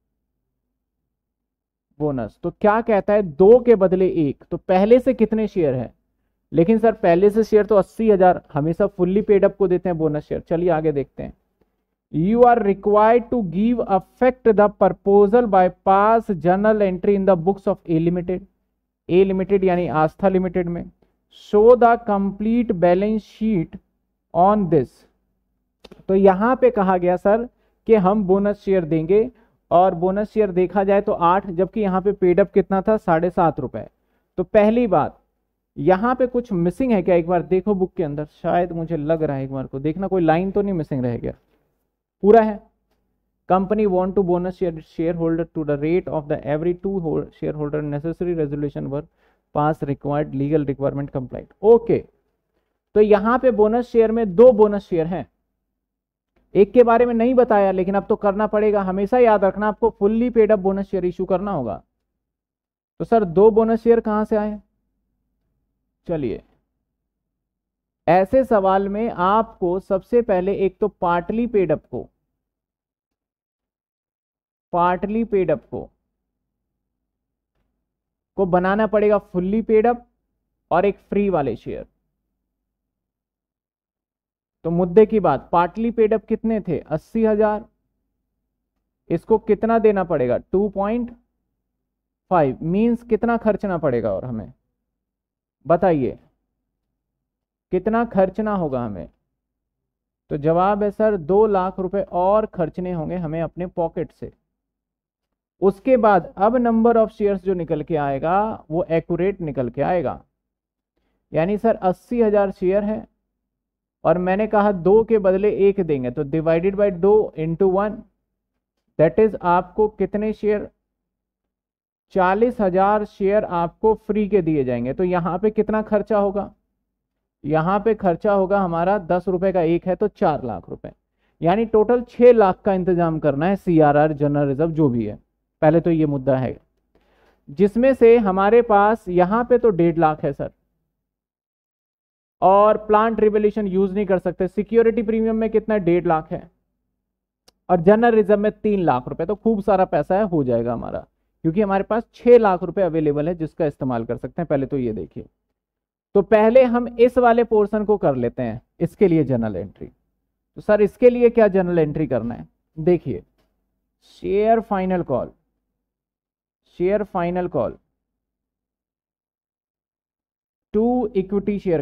बोनस। तो क्या कहता है 2 के बदले 1, तो पहले से कितने शेयर है, लेकिन सर पहले से शेयर तो 80,000 हमेशा फुल्ली पेड अप को देते हैं बोनस शेयर। चलिए आगे देखते हैं। You are required to give effect the proposal by pass journal entry in the books of A limited यानी आस्था लिमिटेड में, show the complete balance sheet on this. तो यहां पे कहा गया सर कि हम बोनस शेयर देंगे, और बोनस शेयर देखा जाए तो 8, जबकि यहाँ पे पेड अप कितना था, 7.5 रुपए। तो पहली बात, यहाँ पे कुछ मिसिंग है क्या, एक बार देखो बुक के अंदर, शायद मुझे लग रहा है, एक बार को देखना कोई लाइन तो नहीं मिसिंग रह गया, पूरा है। Company want to bonus share holder to the rate of the every 2 share holder, necessary resolution were pass, required legal requirement compliant. Okay, तो यहाँ पे बोनस शेयर में 2 बोनस शेयर हैं, एक के बारे में नहीं बताया, लेकिन अब तो करना पड़ेगा, हमेशा याद रखना आपको fully paid up bonus share issue करना होगा। तो सर 2 बोनस शेयर कहां से आए, चलिए ऐसे सवाल में आपको सबसे पहले एक तो पार्टली पेड अप को बनाना पड़ेगा फुल्ली पेड अप, और एक फ्री वाले शेयर। तो मुद्दे की बात, पार्टली पेड अप कितने थे, 80,000, इसको कितना देना पड़ेगा, 2.5, मींस कितना खर्चना पड़ेगा, और हमें बताइए कितना खर्चना होगा हमें। तो जवाब है सर 2 लाख रुपए और खर्चने होंगे हमें अपने पॉकेट से। उसके बाद अब नंबर ऑफ शेयर्स जो निकल के आएगा वो एक्यूरेट निकल के आएगा, यानी सर 80,000 शेयर है, और मैंने कहा 2 के बदले 1 देंगे, तो divided by 2 into 1, that is आपको कितने शेयर, 40,000 शेयर आपको फ्री के दिए जाएंगे। तो यहाँ पे कितना खर्चा होगा, यहाँ पे खर्चा होगा हमारा 10 रुपए का एक है तो 4 लाख रुपए, यानी टोटल 6 लाख का इंतजाम करना है, CRR जनरल रिजर्व जो भी है। पहले तो ये मुद्दा है, जिसमें से हमारे पास यहाँ पे तो 1.5 लाख है सर, और प्लांट रिवोल्यूशन यूज नहीं कर सकते। सिक्योरिटी प्रीमियम में कितना, 1.5 लाख है, और जनरल रिजर्व में 3 लाख रुपए, तो खूब सारा पैसा है, हो जाएगा हमारा, क्योंकि हमारे पास 6 लाख रुपए अवेलेबल है जिसका इस्तेमाल कर सकते हैं। पहले तो ये देखिए, तो पहले हम इस वाले पोर्शन को कर लेते हैं, इसके लिए जनरल एंट्री। तो सर इसके लिए क्या जनरल एंट्री करना है, देखिए share final call to equity share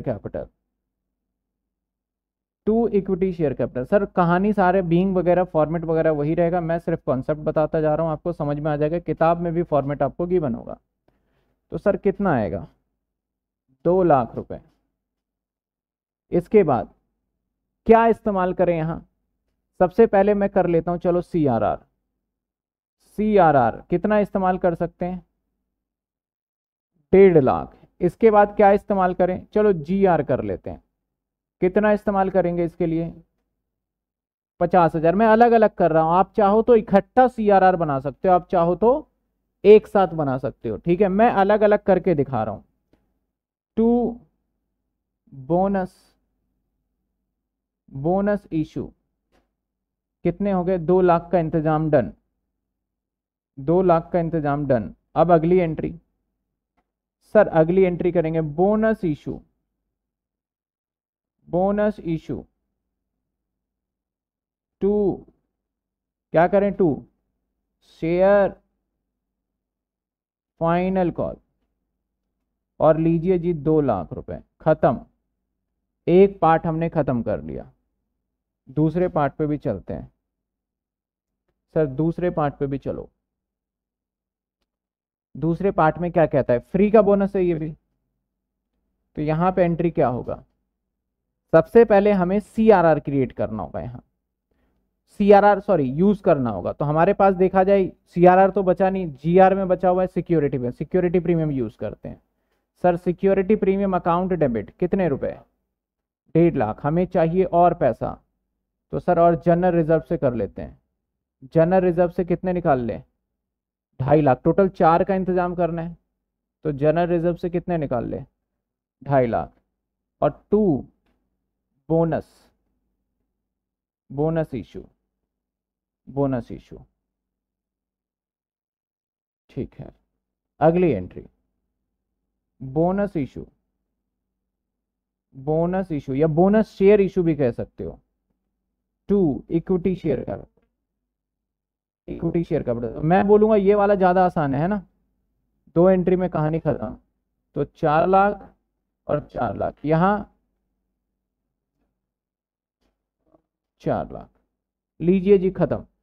capital. Sir कहानी सारे बीइंग वगैरह फॉर्मेट वगैरह वही रहेगा, मैं सिर्फ कॉन्सेप्ट बताता जा रहा हूं, आपको समझ में आ जाएगा, किताब में भी फॉर्मेट आपको गिवन होगा। तो सर कितना आएगा, 2 लाख रुपए। इसके बाद क्या इस्तेमाल करें यहां, सबसे पहले मैं कर लेता हूं, चलो CRR कितना इस्तेमाल कर सकते हैं, 1.5 लाख। इसके बाद क्या इस्तेमाल करें, चलो GR कर लेते हैं, कितना इस्तेमाल करेंगे इसके लिए, 50,000। मैं अलग अलग कर रहा हूं, आप चाहो तो इकट्ठा CRR बना सकते हो, आप चाहो तो एक साथ बना सकते हो, ठीक है, मैं अलग अलग करके दिखा रहा हूं। टू बोनस इशू कितने हो गए, 2 लाख का इंतजाम डन, 2 लाख का इंतजाम डन। अब अगली एंट्री, सर अगली एंट्री करेंगे बोनस इशू टू, क्या करें, टू शेयर फाइनल कॉल, और लीजिए जी 2 लाख रुपए, खत्म। एक पार्ट हमने खत्म कर लिया, दूसरे पार्ट पे भी चलते हैं। सर दूसरे पार्ट पे भी चलो, दूसरे पार्ट में क्या कहता है, फ्री का बोनस है ये भी। तो यहां पे एंट्री क्या होगा, सबसे पहले हमें CRR क्रिएट करना होगा, यहाँ यूज करना होगा। तो हमारे पास देखा जाए CRR तो बचा नहीं, GR में बचा हुआ है सिक्योरिटी में, सिक्योरिटी प्रीमियम यूज करते हैं। Sir security premium account debit कितने रुपए, 1.5 लाख, हमें चाहिए और पैसा। तो सर और जनरल रिजर्व से कर लेते हैं, जनरल रिजर्व से कितने निकाल लें, 2.5 लाख, टोटल 4 का इंतजाम करना है, तो जनरल रिजर्व से कितने निकाल ले, 2.5 लाख, और 2 बोनस इशू, ठीक है। अगली एंट्री बोनस इशू या बोनस शेयर इशू भी कह सकते हो, 2 इक्विटी शेयर कैपिटल। मैं बोलूंगा ये वाला ज्यादा आसान है ना, 2 एंट्री में कहानी खत्म। तो 4 लाख और 4 लाख, यहां 4 लाख, लीजिए जी खत्म।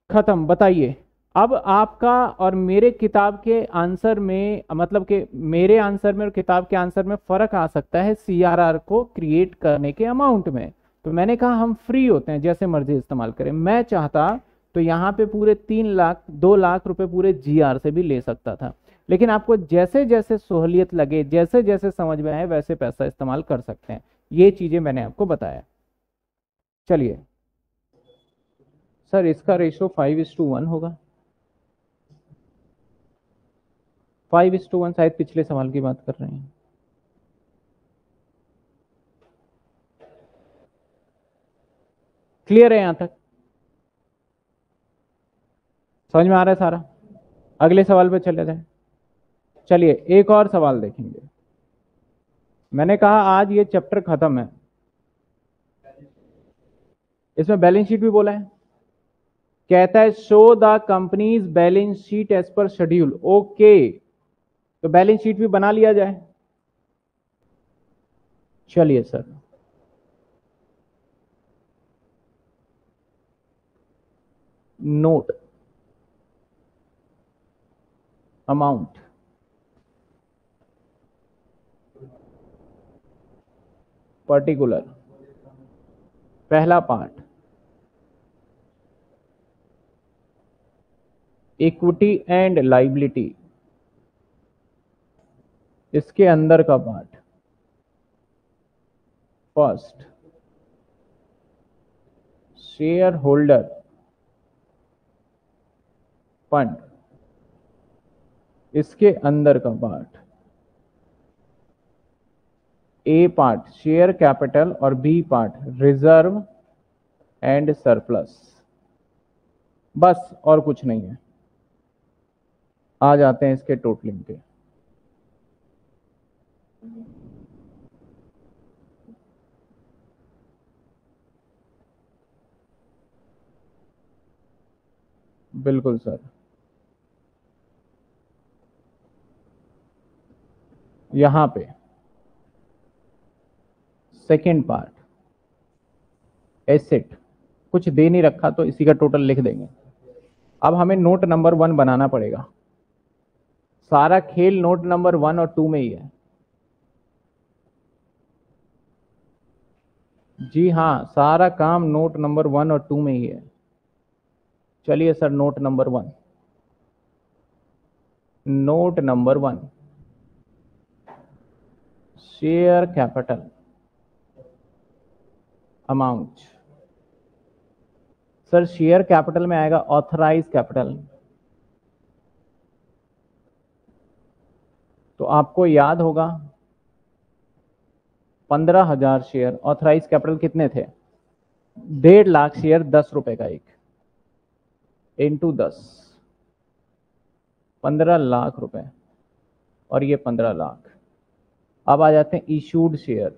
खत्म। बताइए अब आपका और मेरे किताब के आंसर में, मतलब कि मेरे आंसर में और किताब के आंसर में फर्क आ सकता है सीआरआर को क्रिएट करने के अमाउंट में। तो मैंने कहा हम फ्री होते हैं, जैसे मर्जी इस्तेमाल करें। मैं चाहता तो यहाँ पे पूरे 3 लाख 2 लाख रुपए पूरे जीआर से भी ले सकता था, लेकिन आपको जैसे जैसे सहूलियत लगे, जैसे जैसे समझ में आए, वैसे पैसा इस्तेमाल कर सकते हैं। ये चीजें मैंने आपको बताया। चलिए सर, इसका रेशो 5:1 होगा। 5:1 शायद पिछले सवाल की बात कर रहे हैं। क्लियर है यहां तक? समझ में आ रहा है सारा? अगले सवाल पे चले जाए। चलिए एक और सवाल देखेंगे। मैंने कहा आज ये चैप्टर खत्म है। इसमें बैलेंस शीट भी बोला है। कहता है show the company's balance sheet as per schedule. Okay, तो बैलेंस शीट भी बना लिया जाए। चलिए सर, नोट अमाउंट, पर्टिकुलर, पहला पार्ट, इक्विटी एंड लाइबिलिटी, इसके अंदर का part, first share holder fund, इसके अंदर का part, A part share capital और B part reserve and surplus. बस और कुछ नहीं है। आ जाते हैं इसके टोटलिंग पे। बिल्कुल सर, यहां पे सेकेंड पार्ट एसेट, कुछ दे नहीं रखा तो इसी का टोटल लिख देंगे। अब हमें नोट नंबर 1 बनाना पड़ेगा। सारा खेल नोट नंबर 1 और 2 में ही है। जी हाँ, सारा काम नोट नंबर 1 और 2 में ही है। चलिए sir, note number 1, note number 1 share capital amount. Sir share capital में आएगा ऑथराइज कैपिटल। तो आपको याद होगा 15,000 शेयर, ऑथराइज कैपिटल कितने थे? 1.5 लाख शेयर, 10 रुपए का एक, इंटू 10, 15 लाख रुपए, और ये 15 लाख। अब आ जाते हैं इशूड शेयर।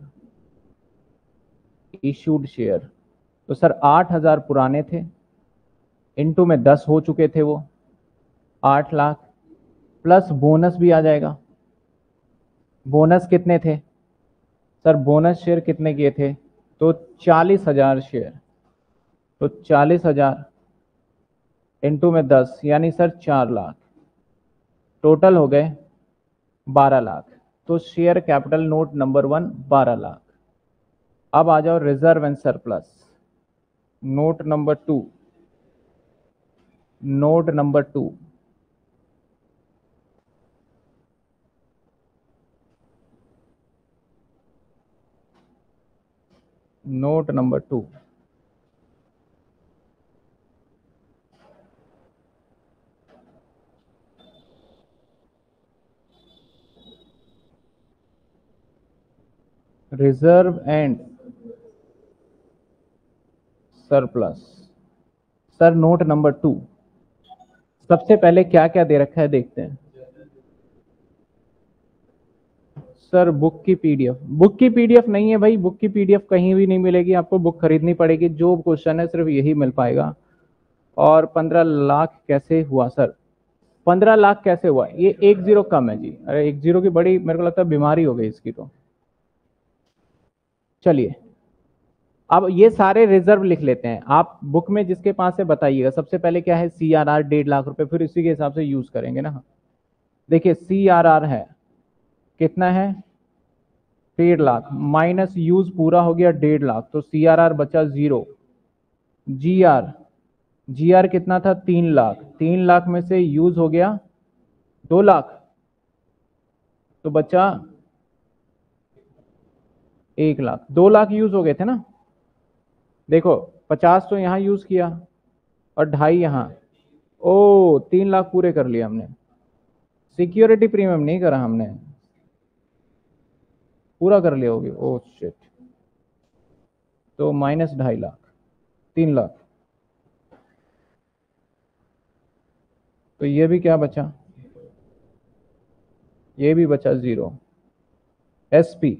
इशूड शेयर तो सर 8,000 पुराने थे, इंटू में 10 हो चुके थे, वो 8 लाख, प्लस बोनस भी आ जाएगा। बोनस कितने थे सर? बोनस शेयर कितने किए थे? तो 40,000 शेयर। तो 40,000 इंटू में 10, यानी सर 4 लाख, टोटल हो गए 12 लाख। तो share capital note number 1 12 lakh. अब आ जाओ reserve and surplus, note number 2, note number 2 note number 2, reserve and surplus. Sir note number 2 सबसे पहले क्या क्या दे रखा है देखते हैं। सर बुक की पीडीएफ, बुक की पीडीएफ नहीं है भाई, बुक की पीडीएफ कहीं भी नहीं मिलेगी आपको, बुक खरीदनी पड़ेगी। जो क्वेश्चन है सिर्फ यही मिल पाएगा। और 15 लाख कैसे हुआ सर? 15 लाख कैसे हुआ? ये 1 जीरो कम है जी। अरे 1 जीरो की बड़ी मेरे को लगता है बीमारी हो गई इसकी। तो चलिए अब ये सारे रिजर्व लिख लेते हैं, आप बुक में जिसके पास है बताइएगा। सबसे पहले क्या है, CRR 1.5 लाख रुपए, फिर इसी के हिसाब से यूज करेंगे ना। देखिए CRR है कितना है, 1.5 लाख, माइनस यूज पूरा हो गया 1.5 लाख, तो CRR बचा 0। GR कितना था, 3 लाख, 3 लाख में से यूज हो गया 2 लाख, तो बचा 1 लाख। 2 लाख यूज हो गए थे ना, देखो 50 तो यहाँ यूज किया और 2.5 यहाँ, ओ 3 लाख पूरे कर लिया हमने। सिक्योरिटी प्रीमियम नहीं करा हमने, पूरा कर लिया होगी, ओ शिट। तो माइनस 2.5 लाख, 3 लाख, तो ये भी क्या बचा, ये भी बचा 0। SP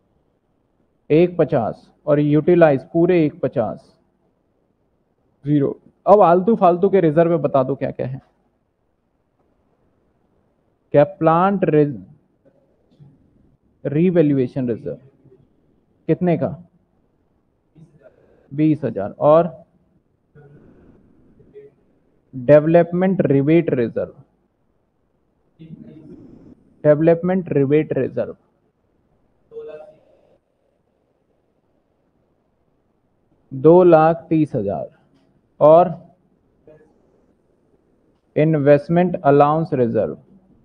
1.50 और यूटिलाइज पूरे 1.50, 0। अब आलतू फालतू के रिजर्व में बता दो क्या क्या है। क्या, प्लांट रीवैल्यूएशन रिजर्व कितने का, 20,000, और development rebate reserve, development rebate reserve 2,30,000, और इन्वेस्टमेंट अलाउंस रिजर्व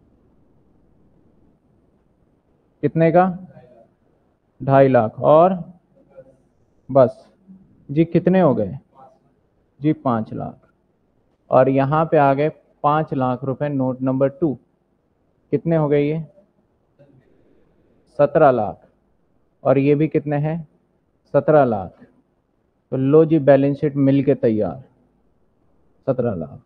कितने का, 2.5 लाख, और बस जी कितने हो गए जी, 5 लाख। और यहाँ पे आ गए 5 लाख रुपए नोट नंबर 2, कितने हो गए ये, 17 लाख, और ये भी कितने हैं, 17 लाख। तो लो जी बैलेंस शीट मिल के तैयार, 17 लाख।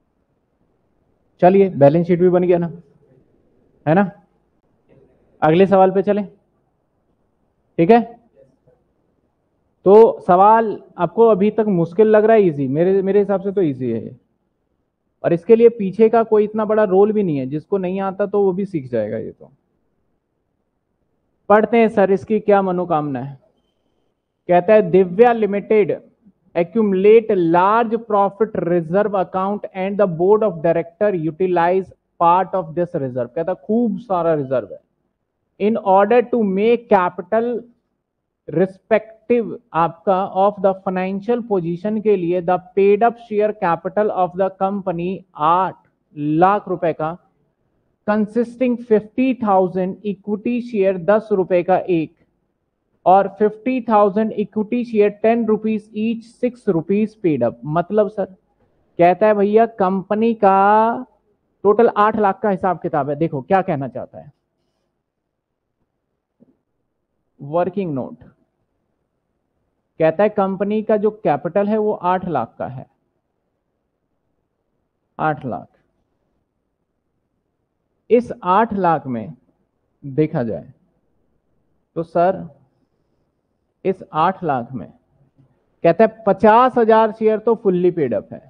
चलिए बैलेंस शीट भी बन गया ना, है ना। अगले सवाल पे चले, ठीक है। तो सवाल आपको अभी तक मुश्किल लग रहा है, इजी, मेरे मेरे हिसाब से तो इजी है ये। और इसके लिए पीछे का कोई इतना बड़ा रोल भी नहीं है, जिसको नहीं आता तो वो भी सीख जाएगा ये तो। पढ़ते हैं सर इसकी क्या मनोकामना है। कहता है Divya limited accumulate large profit reserve account and the board of director utilize part of this reserve। कहता खूब सारा रिजर्व है, in order to make capital respective आपका ऑफ द फाइनेंशियल पोजीशन के लिए the paid up share capital of the company 8 lakh रुपए का, कंसिस्टिंग 50,000 इक्विटी शेयर 10 रुपए का एक, और 50,000 equity share 10 rupees each, 6 rupees paid up. मतलब सर कहता है भैया कंपनी का टोटल 8 लाख का हिसाब किताब है। देखो क्या कहना चाहता है, वर्किंग नोट कहता है कंपनी का जो कैपिटल है वो 8 लाख का है, 8 लाख। इस 8 लाख में देखा जाए तो सर इस 8 लाख में कहता है 50,000 शेयर तो फुल्ली पेड अप है,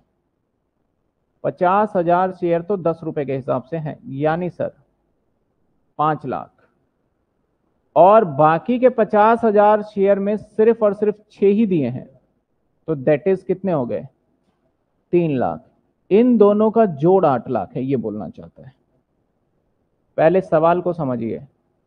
50,000 शेयर तो 10 रुपए के हिसाब से हैं, यानी सर 5 लाख। और बाकी के 50,000 शेयर में सिर्फ और सिर्फ 6 ही दिए हैं, तो दैट इज कितने हो गए, 3 लाख। इन दोनों का जोड़ 8 लाख है, ये बोलना चाहता है। पहले सवाल को समझिए,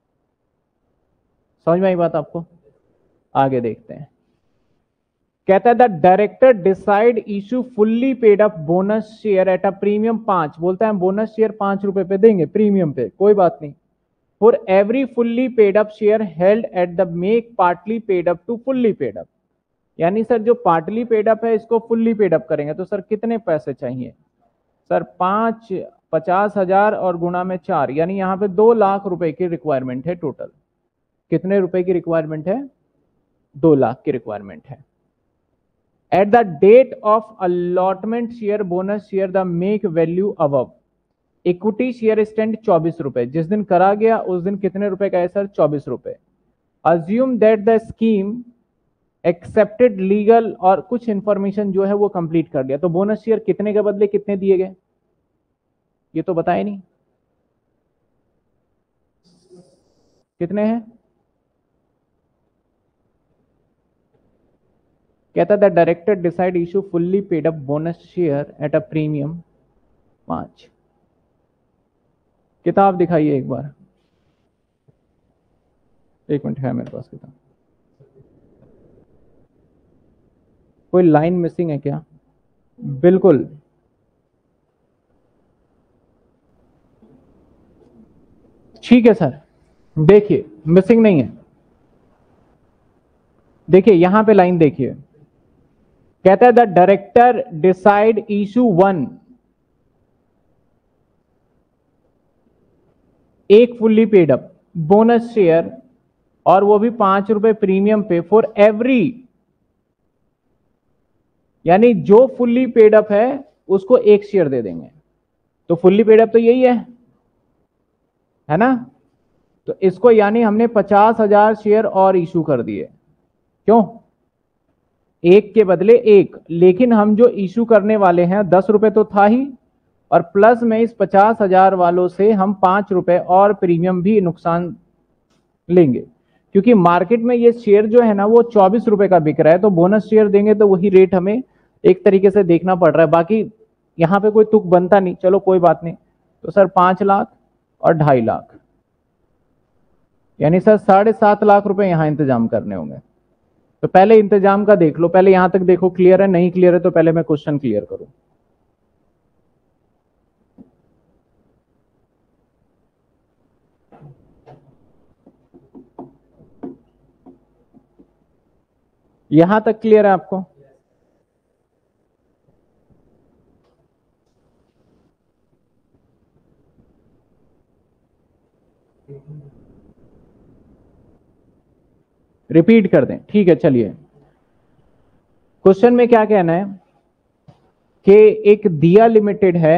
समझ में आई बात आपको, आगे देखते हैं। कहता है the director decide issue fully paid up bonus share at a premium 5, बोलता है हम बोनस शेयर 5 रुपए पे देंगे प्रीमियम पे, कोई बात नहीं। For every fully paid up share held at the make partly paid up to fully paid up, यानी सर जो पार्टली पेड अप है इसको फुल्ली पेड अप करेंगे तो सर कितने पैसे चाहिए, सर 50,000 और गुणा में 4, यानी यहाँ पे 2 लाख रुपए की रिक्वायरमेंट है टोटल। कितने रुपए की रिक्वायरमेंट है, 2 लाख की रिक्वायरमेंट है। At the date of allotment share bonus share the make value above, equity share stand 24 रुपए, जिस दिन करा गया उस दिन कितने रुपए का है सर, 24 रुपए। Assume that the scheme accepted legal, और कुछ इंफॉर्मेशन जो है वो कंप्लीट कर दिया, तो बोनस शेयर कितने के बदले कितने दिए गए, ये तो बताए नहीं, कितने हैं, कहता the director decide issue fully paid up bonus share at a premium 5। किताब दिखाइए एक बार, एक मिनट है मेरे पास किताब। कोई लाइन मिसिंग है क्या? बिल्कुल, ठीक है सर। देखिए मिसिंग नहीं है, देखिए यहां पे लाइन देखिए, कहता है द डायरेक्टर डिसाइड इशू 1, एक fully paid up bonus share, और वो भी 5 रुपए प्रीमियम पे फॉर एवरी, यानी जो फुल्ली पेड अप है उसको एक शेयर दे देंगे। तो फुल्ली पेड अप तो यही है ना? तो इसको यानी हमने 50,000 शेयर और इशू कर दिए। क्यों? एक के बदले एक, लेकिन हम जो इशू करने वाले हैं 10 रुपए तो था ही, और प्लस में इस 50,000 वालों से हम 5 रुपए और प्रीमियम भी नुकसान लेंगे, क्योंकि मार्केट में ये शेयर जो है ना वो 24 रुपए का बिक रहा है, तो बोनस शेयर देंगे तो वही रेट हमें एक तरीके से देखना पड़ रहा है। बाकी यहां पे कोई तुक बनता नहीं, चलो कोई बात नहीं। तो सर 5 लाख और 2.5 लाख, यानी सर 7.5 लाख रुपए यहां इंतजाम करने होंगे। तो पहले इंतजाम का देख लो, पहले यहां तक देखो क्लियर है, नहीं क्लियर है तो पहले मैं क्वेश्चन क्लियर करूं। यहां तक क्लियर है आपको? रिपीट कर दें, ठीक है। चलिए क्वेश्चन में क्या कहना है कि एक दिया लिमिटेड है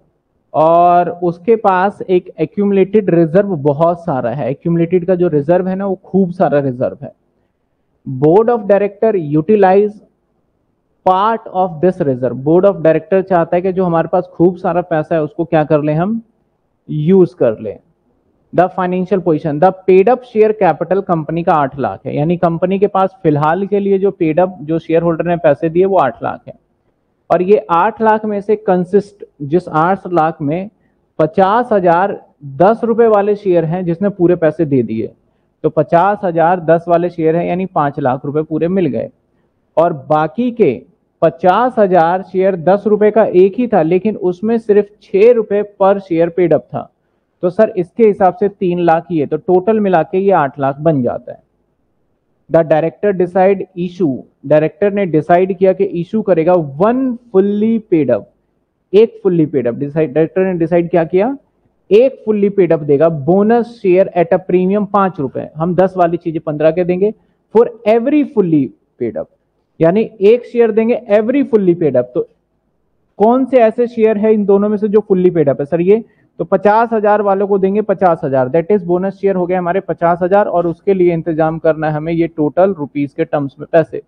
और उसके पास एक एक्यूमुलेटेड रिजर्व बहुत सारा है। एक्यूमुलेटेड का जो रिजर्व है ना वो खूब सारा रिजर्व है। Board of director utilise part of this reserve. Board of director चाहता है कि जो हमारे पास खूब सारा पैसा है उसको क्या कर लें, हम यूज कर लें। The financial position, the paid up share capital company का 8 लाख है, यानी कंपनी के पास फिलहाल के लिए जो पेड अप जो शेयर होल्डर ने पैसे दिए वो 8 लाख है। और ये 8 लाख में से कंसिस्ट, जिस 8 लाख में 50,000 10 रुपए वाले शेयर हैं जिसने पूरे पैसे दे दिए, तो 50,000 10 वाले शेयर हैं यानी 5 लाख रुपए पूरे मिल गए। और बाकी के 50,000 शेयर 10 रुपए का एक ही था, लेकिन उसमें सिर्फ 6 रुपए पर शेयर पेड अप था, तो सर इसके हिसाब से 3 लाख ही है, तो टोटल मिला के ये 8 लाख बन जाता है। The director decide issue, director ने डिसाइड किया कि इशू करेगा 1 फुल्ली पेड अप, एक फुल्ली पेड अप। डायरेक्टर ने डिसाइड क्या किया, एक फुल्ली पेड अप देगा bonus share at a premium 5 रुपए। हम 10 वाली चीजें 15 के देंगे for every fully paid up, यानी एक शेयर देंगे एवरी फुल्ली पेड अप। तो कौन से ऐसे शेयर है इन दोनों में से जो फुल्ली पेड अप है सर? ये तो 50,000 वालों को देंगे 50,000, दैट इज बोनस शेयर हो गया हमारे 50,000, और उसके लिए इंतजाम करना है हमें ये टोटल रुपीस के टर्म्स में पैसे।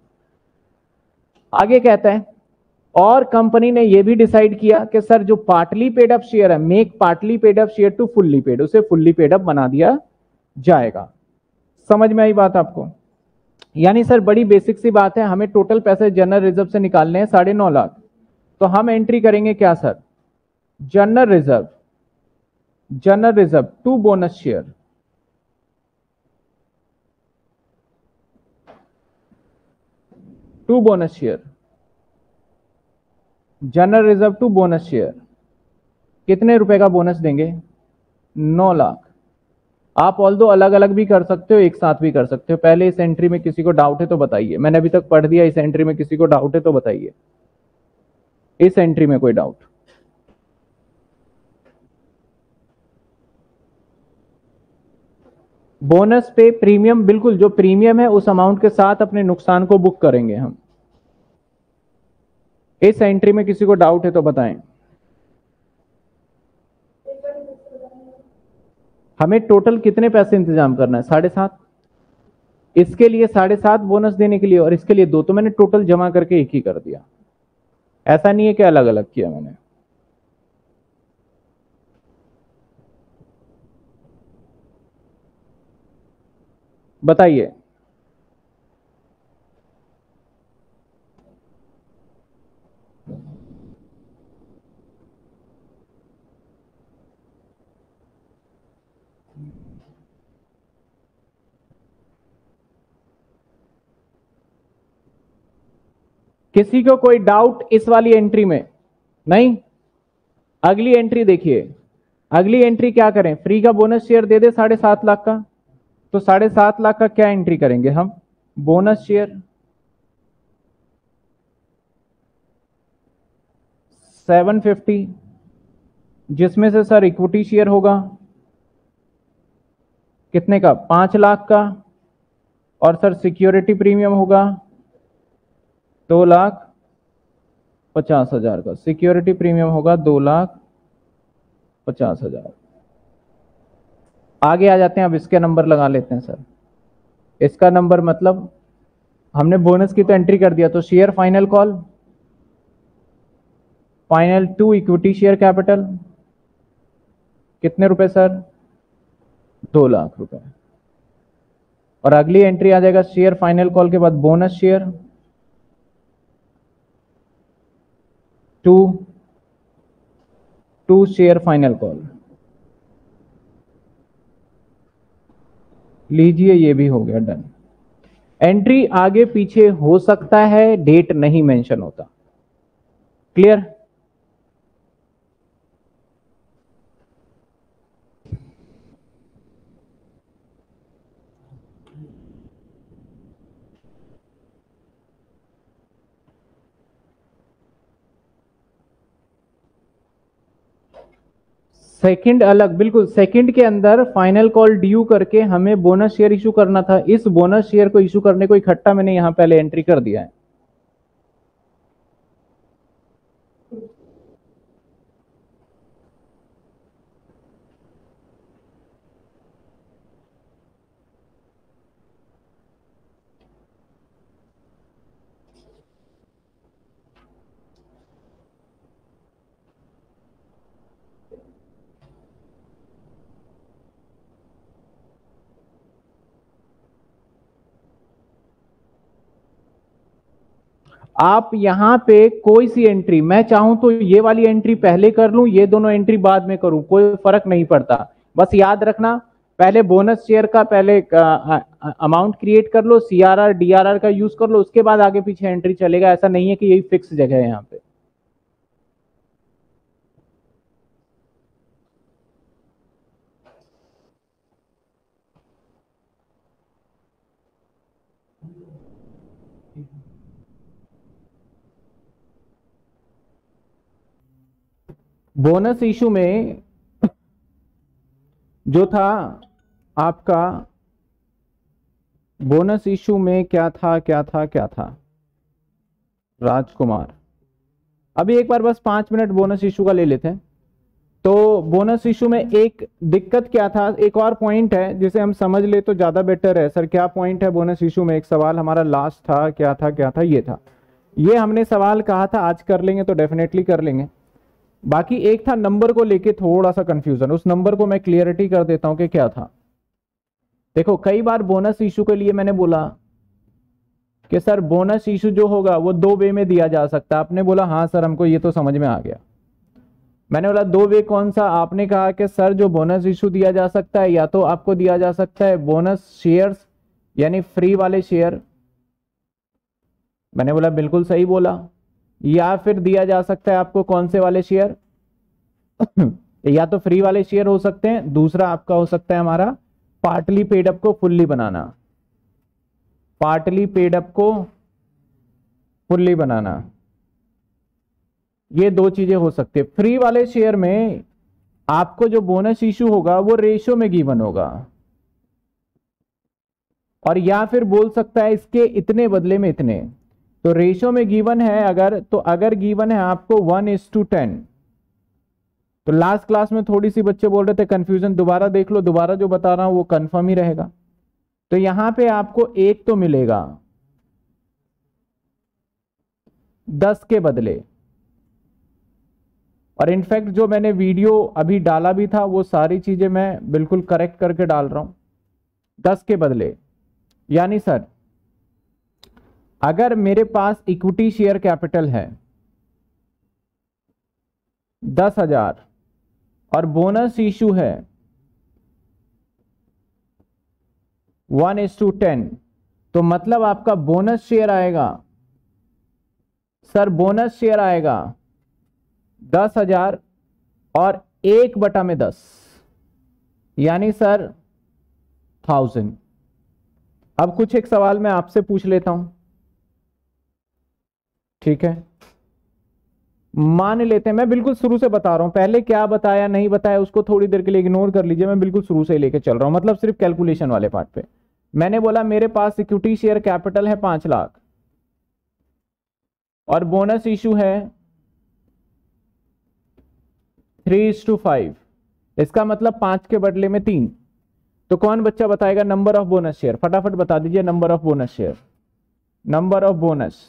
आगे कहता है और कंपनी ने यह भी डिसाइड किया कि सर जो पार्टली पेड अप शेयर है, make partly paid up share to fully paid, उसे फुल्ली पेड अप बना दिया जाएगा। समझ में आई बात आपको? यानी सर बड़ी बेसिक सी बात है, हमें टोटल पैसे जनरल रिजर्व से निकालने हैं 9.5 लाख, तो हम एंट्री करेंगे क्या sir, general reserve, general reserve to bonus share, to bonus share, general reserve to bonus share. कितने रुपए का बोनस देंगे? 9 लाख। आप ऑल दो अलग अलग भी कर सकते हो, एक साथ भी कर सकते हो। पहले इस एंट्री में किसी को डाउट है तो बताइए, मैंने अभी तक पढ़ दिया, इस एंट्री में किसी को डाउट है तो बताइए, इस एंट्री में कोई डाउट? बोनस पे प्रीमियम, बिल्कुल जो प्रीमियम है उस अमाउंट के साथ अपने नुकसान को बुक करेंगे हम। इस एंट्री में किसी को डाउट है तो बताएं। हमें टोटल कितने पैसे इंतजाम करना है? 7.5। इसके लिए 7.5 बोनस देने के लिए, और इसके लिए 2, तो मैंने टोटल जमा करके एक ही कर दिया, ऐसा नहीं है कि अलग अलग किया मैंने। बताइए। किसी को कोई डाउट इस वाली एंट्री में? नहीं। अगली एंट्री देखिए, अगली एंट्री क्या करें? फ्री का बोनस शेयर दे दे 7.5 लाख का, तो 7.5 लाख का क्या एंट्री करेंगे हम? बोनस शेयर 750, जिसमें से सर इक्विटी शेयर होगा कितने का? 5 लाख का, और सर सिक्योरिटी प्रीमियम होगा 2,50,000 का। सिक्योरिटी प्रीमियम होगा 2,50,000। आगे आ जाते हैं, अब इसके नंबर लगा लेते हैं सर। इसका नंबर मतलब हमने बोनस की तो एंट्री कर दिया, तो share final call, final to equity share capital कितने रुपए सर? 2 लाख रुपए। और अगली एंट्री आ जाएगा शेयर फाइनल कॉल के बाद bonus share to share final call. लीजिए, ये भी हो गया डन। एंट्री आगे पीछे हो सकता है, डेट नहीं मेंशन होता। क्लियर? सेकंड अलग, बिल्कुल सेकंड के अंदर फाइनल कॉल ड्यू करके हमें बोनस शेयर इशू करना था। इस बोनस शेयर को इशू करने को इकट्ठा मैंने यहां पहले एंट्री कर दिया है। आप यहां पे कोई सी एंट्री, मैं चाहूं तो ये वाली एंट्री पहले कर लूं, ये दोनों एंट्री बाद में करूं, कोई फर्क नहीं पड़ता। बस याद रखना, पहले बोनस शेयर का पहले अमाउंट क्रिएट कर लो, सीआरआर डीआरआर का यूज कर लो, उसके बाद आगे पीछे एंट्री चलेगा। ऐसा नहीं है कि यही फिक्स जगह है यहां पे। बोनस इशू में जो था आपका, बोनस इशू में क्या था राजकुमार, अभी एक बार बस 5 मिनट बोनस इशू का ले लेते हैं। तो बोनस इशू में एक दिक्कत क्या था, एक और पॉइंट है जिसे हम समझ ले तो ज्यादा बेटर है। सर क्या पॉइंट है बोनस इशू में? एक सवाल हमारा लास्ट था, क्या था? ये था, ये हमने सवाल कहा था आज कर लेंगे, तो डेफिनेटली कर लेंगे। बाकी एक था नंबर को लेके थोड़ा सा कंफ्यूजन, उस नंबर को मैं क्लियरिटी कर देता हूं कि क्या था। देखो, कई बार बोनस इशू के लिए मैंने बोला कि सर बोनस इशू जो होगा वो 2 वे में दिया जा सकता है। आपने बोला हाँ सर, हमको ये तो समझ में आ गया। मैंने बोला 2 वे कौन सा? आपने कहा कि सर जो बोनस इशू दिया जा सकता है, या तो आपको दिया जा सकता है बोनस शेयर्स यानी फ्री वाले शेयर, मैंने बोला बिल्कुल सही बोला, या फिर दिया जा सकता है आपको कौन से वाले शेयर या तो फ्री वाले शेयर हो सकते हैं, दूसरा आपका हो सकता है हमारा पार्टली पेड अप को फुल्ली बनाना, पार्टली पेड अप को फुल्ली बनाना, ये 2 चीजें हो सकती है। फ्री वाले शेयर में आपको जो बोनस इशू होगा वो रेशो में गिवन होगा, और या फिर बोल सकता है इसके इतने बदले में इतने। तो रेशो में गिवन है अगर, तो अगर गिवन है आपको 1:10, तो लास्ट क्लास में थोड़ी सी बच्चे बोल रहे थे कंफ्यूजन, दोबारा देख लो, दोबारा जो बता रहा हूं वो कंफर्म ही रहेगा। तो यहां पे आपको 1 तो मिलेगा 10 के बदले, और इनफैक्ट जो मैंने वीडियो अभी डाला भी था वो सारी चीजें मैं बिल्कुल करेक्ट करके डाल रहा हूं। 10 के बदले, यानी सर अगर मेरे पास इक्विटी शेयर कैपिटल है 10,000 और बोनस इशू है 1:10, तो मतलब आपका बोनस शेयर आएगा सर बोनस शेयर आएगा 10,000 और 1/10 यानी सर 1000। अब कुछ एक सवाल मैं आपसे पूछ लेता हूं, ठीक है। मान लेते हैं, मैं बिल्कुल शुरू से बता रहा हूं, पहले क्या बताया नहीं बताया उसको थोड़ी देर के लिए इग्नोर कर लीजिए, मैं बिल्कुल शुरू से लेके चल रहा हूं, मतलब सिर्फ कैलकुलेशन वाले पार्ट पे। मैंने बोला मेरे पास इक्विटी शेयर कैपिटल है 5 लाख और बोनस इशू है 3:5, इसका मतलब 5 के बदले में 3। तो कौन बच्चा बताएगा नंबर ऑफ बोनस शेयर, फटाफट बता दीजिए number of bonus share, number of bonus.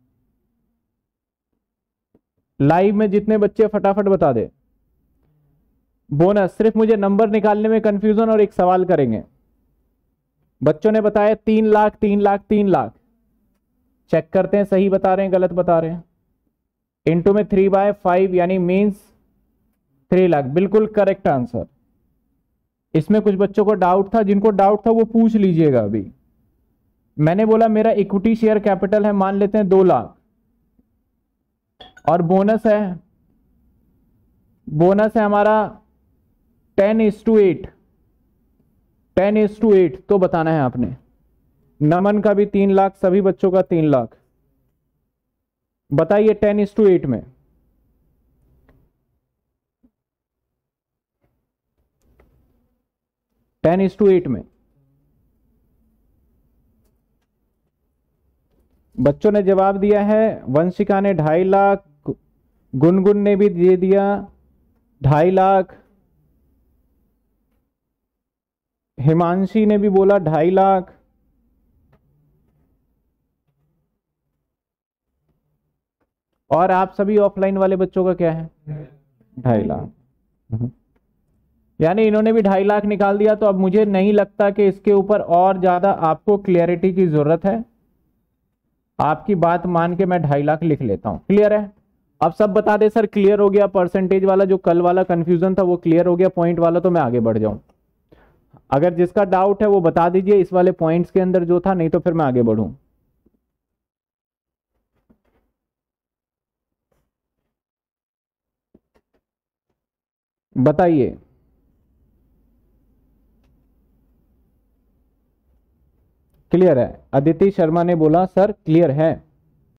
Live में जितने बच्चे फटाफट बता दे बोनस। सिर्फ मुझे नंबर निकालने में कंफ्यूजन और एक सवाल करेंगे। बच्चों ने बताया 3 लाख 3 लाख 3 लाख, चेक करते हैं सही बता रहे हैं गलत बता रहे हैं। इंटू में 3/5 यानी मीन्स 3 लाख, बिल्कुल करेक्ट आंसर। इसमें कुछ बच्चों को डाउट था, जिनको डाउट था वो पूछ लीजिएगा अभी। मैंने बोला मेरा इक्विटी शेयर कैपिटल है, मान लेते हैं 2 लाख और बोनस है हमारा 10:8, 10:8। तो बताना है आपने। नमन का भी 3 लाख, सभी बच्चों का 3 लाख। बताइए 10:8 में। टेन इज टू एट में बच्चों ने जवाब दिया है। वंशिका ने 2.5 लाख, गुनगुन ने भी दे दिया 2.5 लाख, हिमांशी ने भी बोला 2.5 लाख, और आप सभी ऑफलाइन वाले बच्चों का क्या है 2.5 लाख। यानी इन्होंने भी 2.5 लाख निकाल दिया। तो अब मुझे नहीं लगता कि इसके ऊपर और ज्यादा आपको क्लियरिटी की जरूरत है। आपकी बात मान के मैं 2.5 लाख लिख लेता हूं। क्लियर है? अब सब बता दे सर क्लियर हो गया। परसेंटेज वाला जो कल वाला कंफ्यूजन था वो क्लियर हो गया, पॉइंट वाला तो मैं आगे बढ़ जाऊं। अगर जिसका डाउट है वो बता दीजिए इस वाले पॉइंट्स के अंदर जो था, नहीं तो फिर मैं आगे बढ़ूं। बताइए। क्लियर है? अदिति शर्मा ने बोला सर क्लियर है।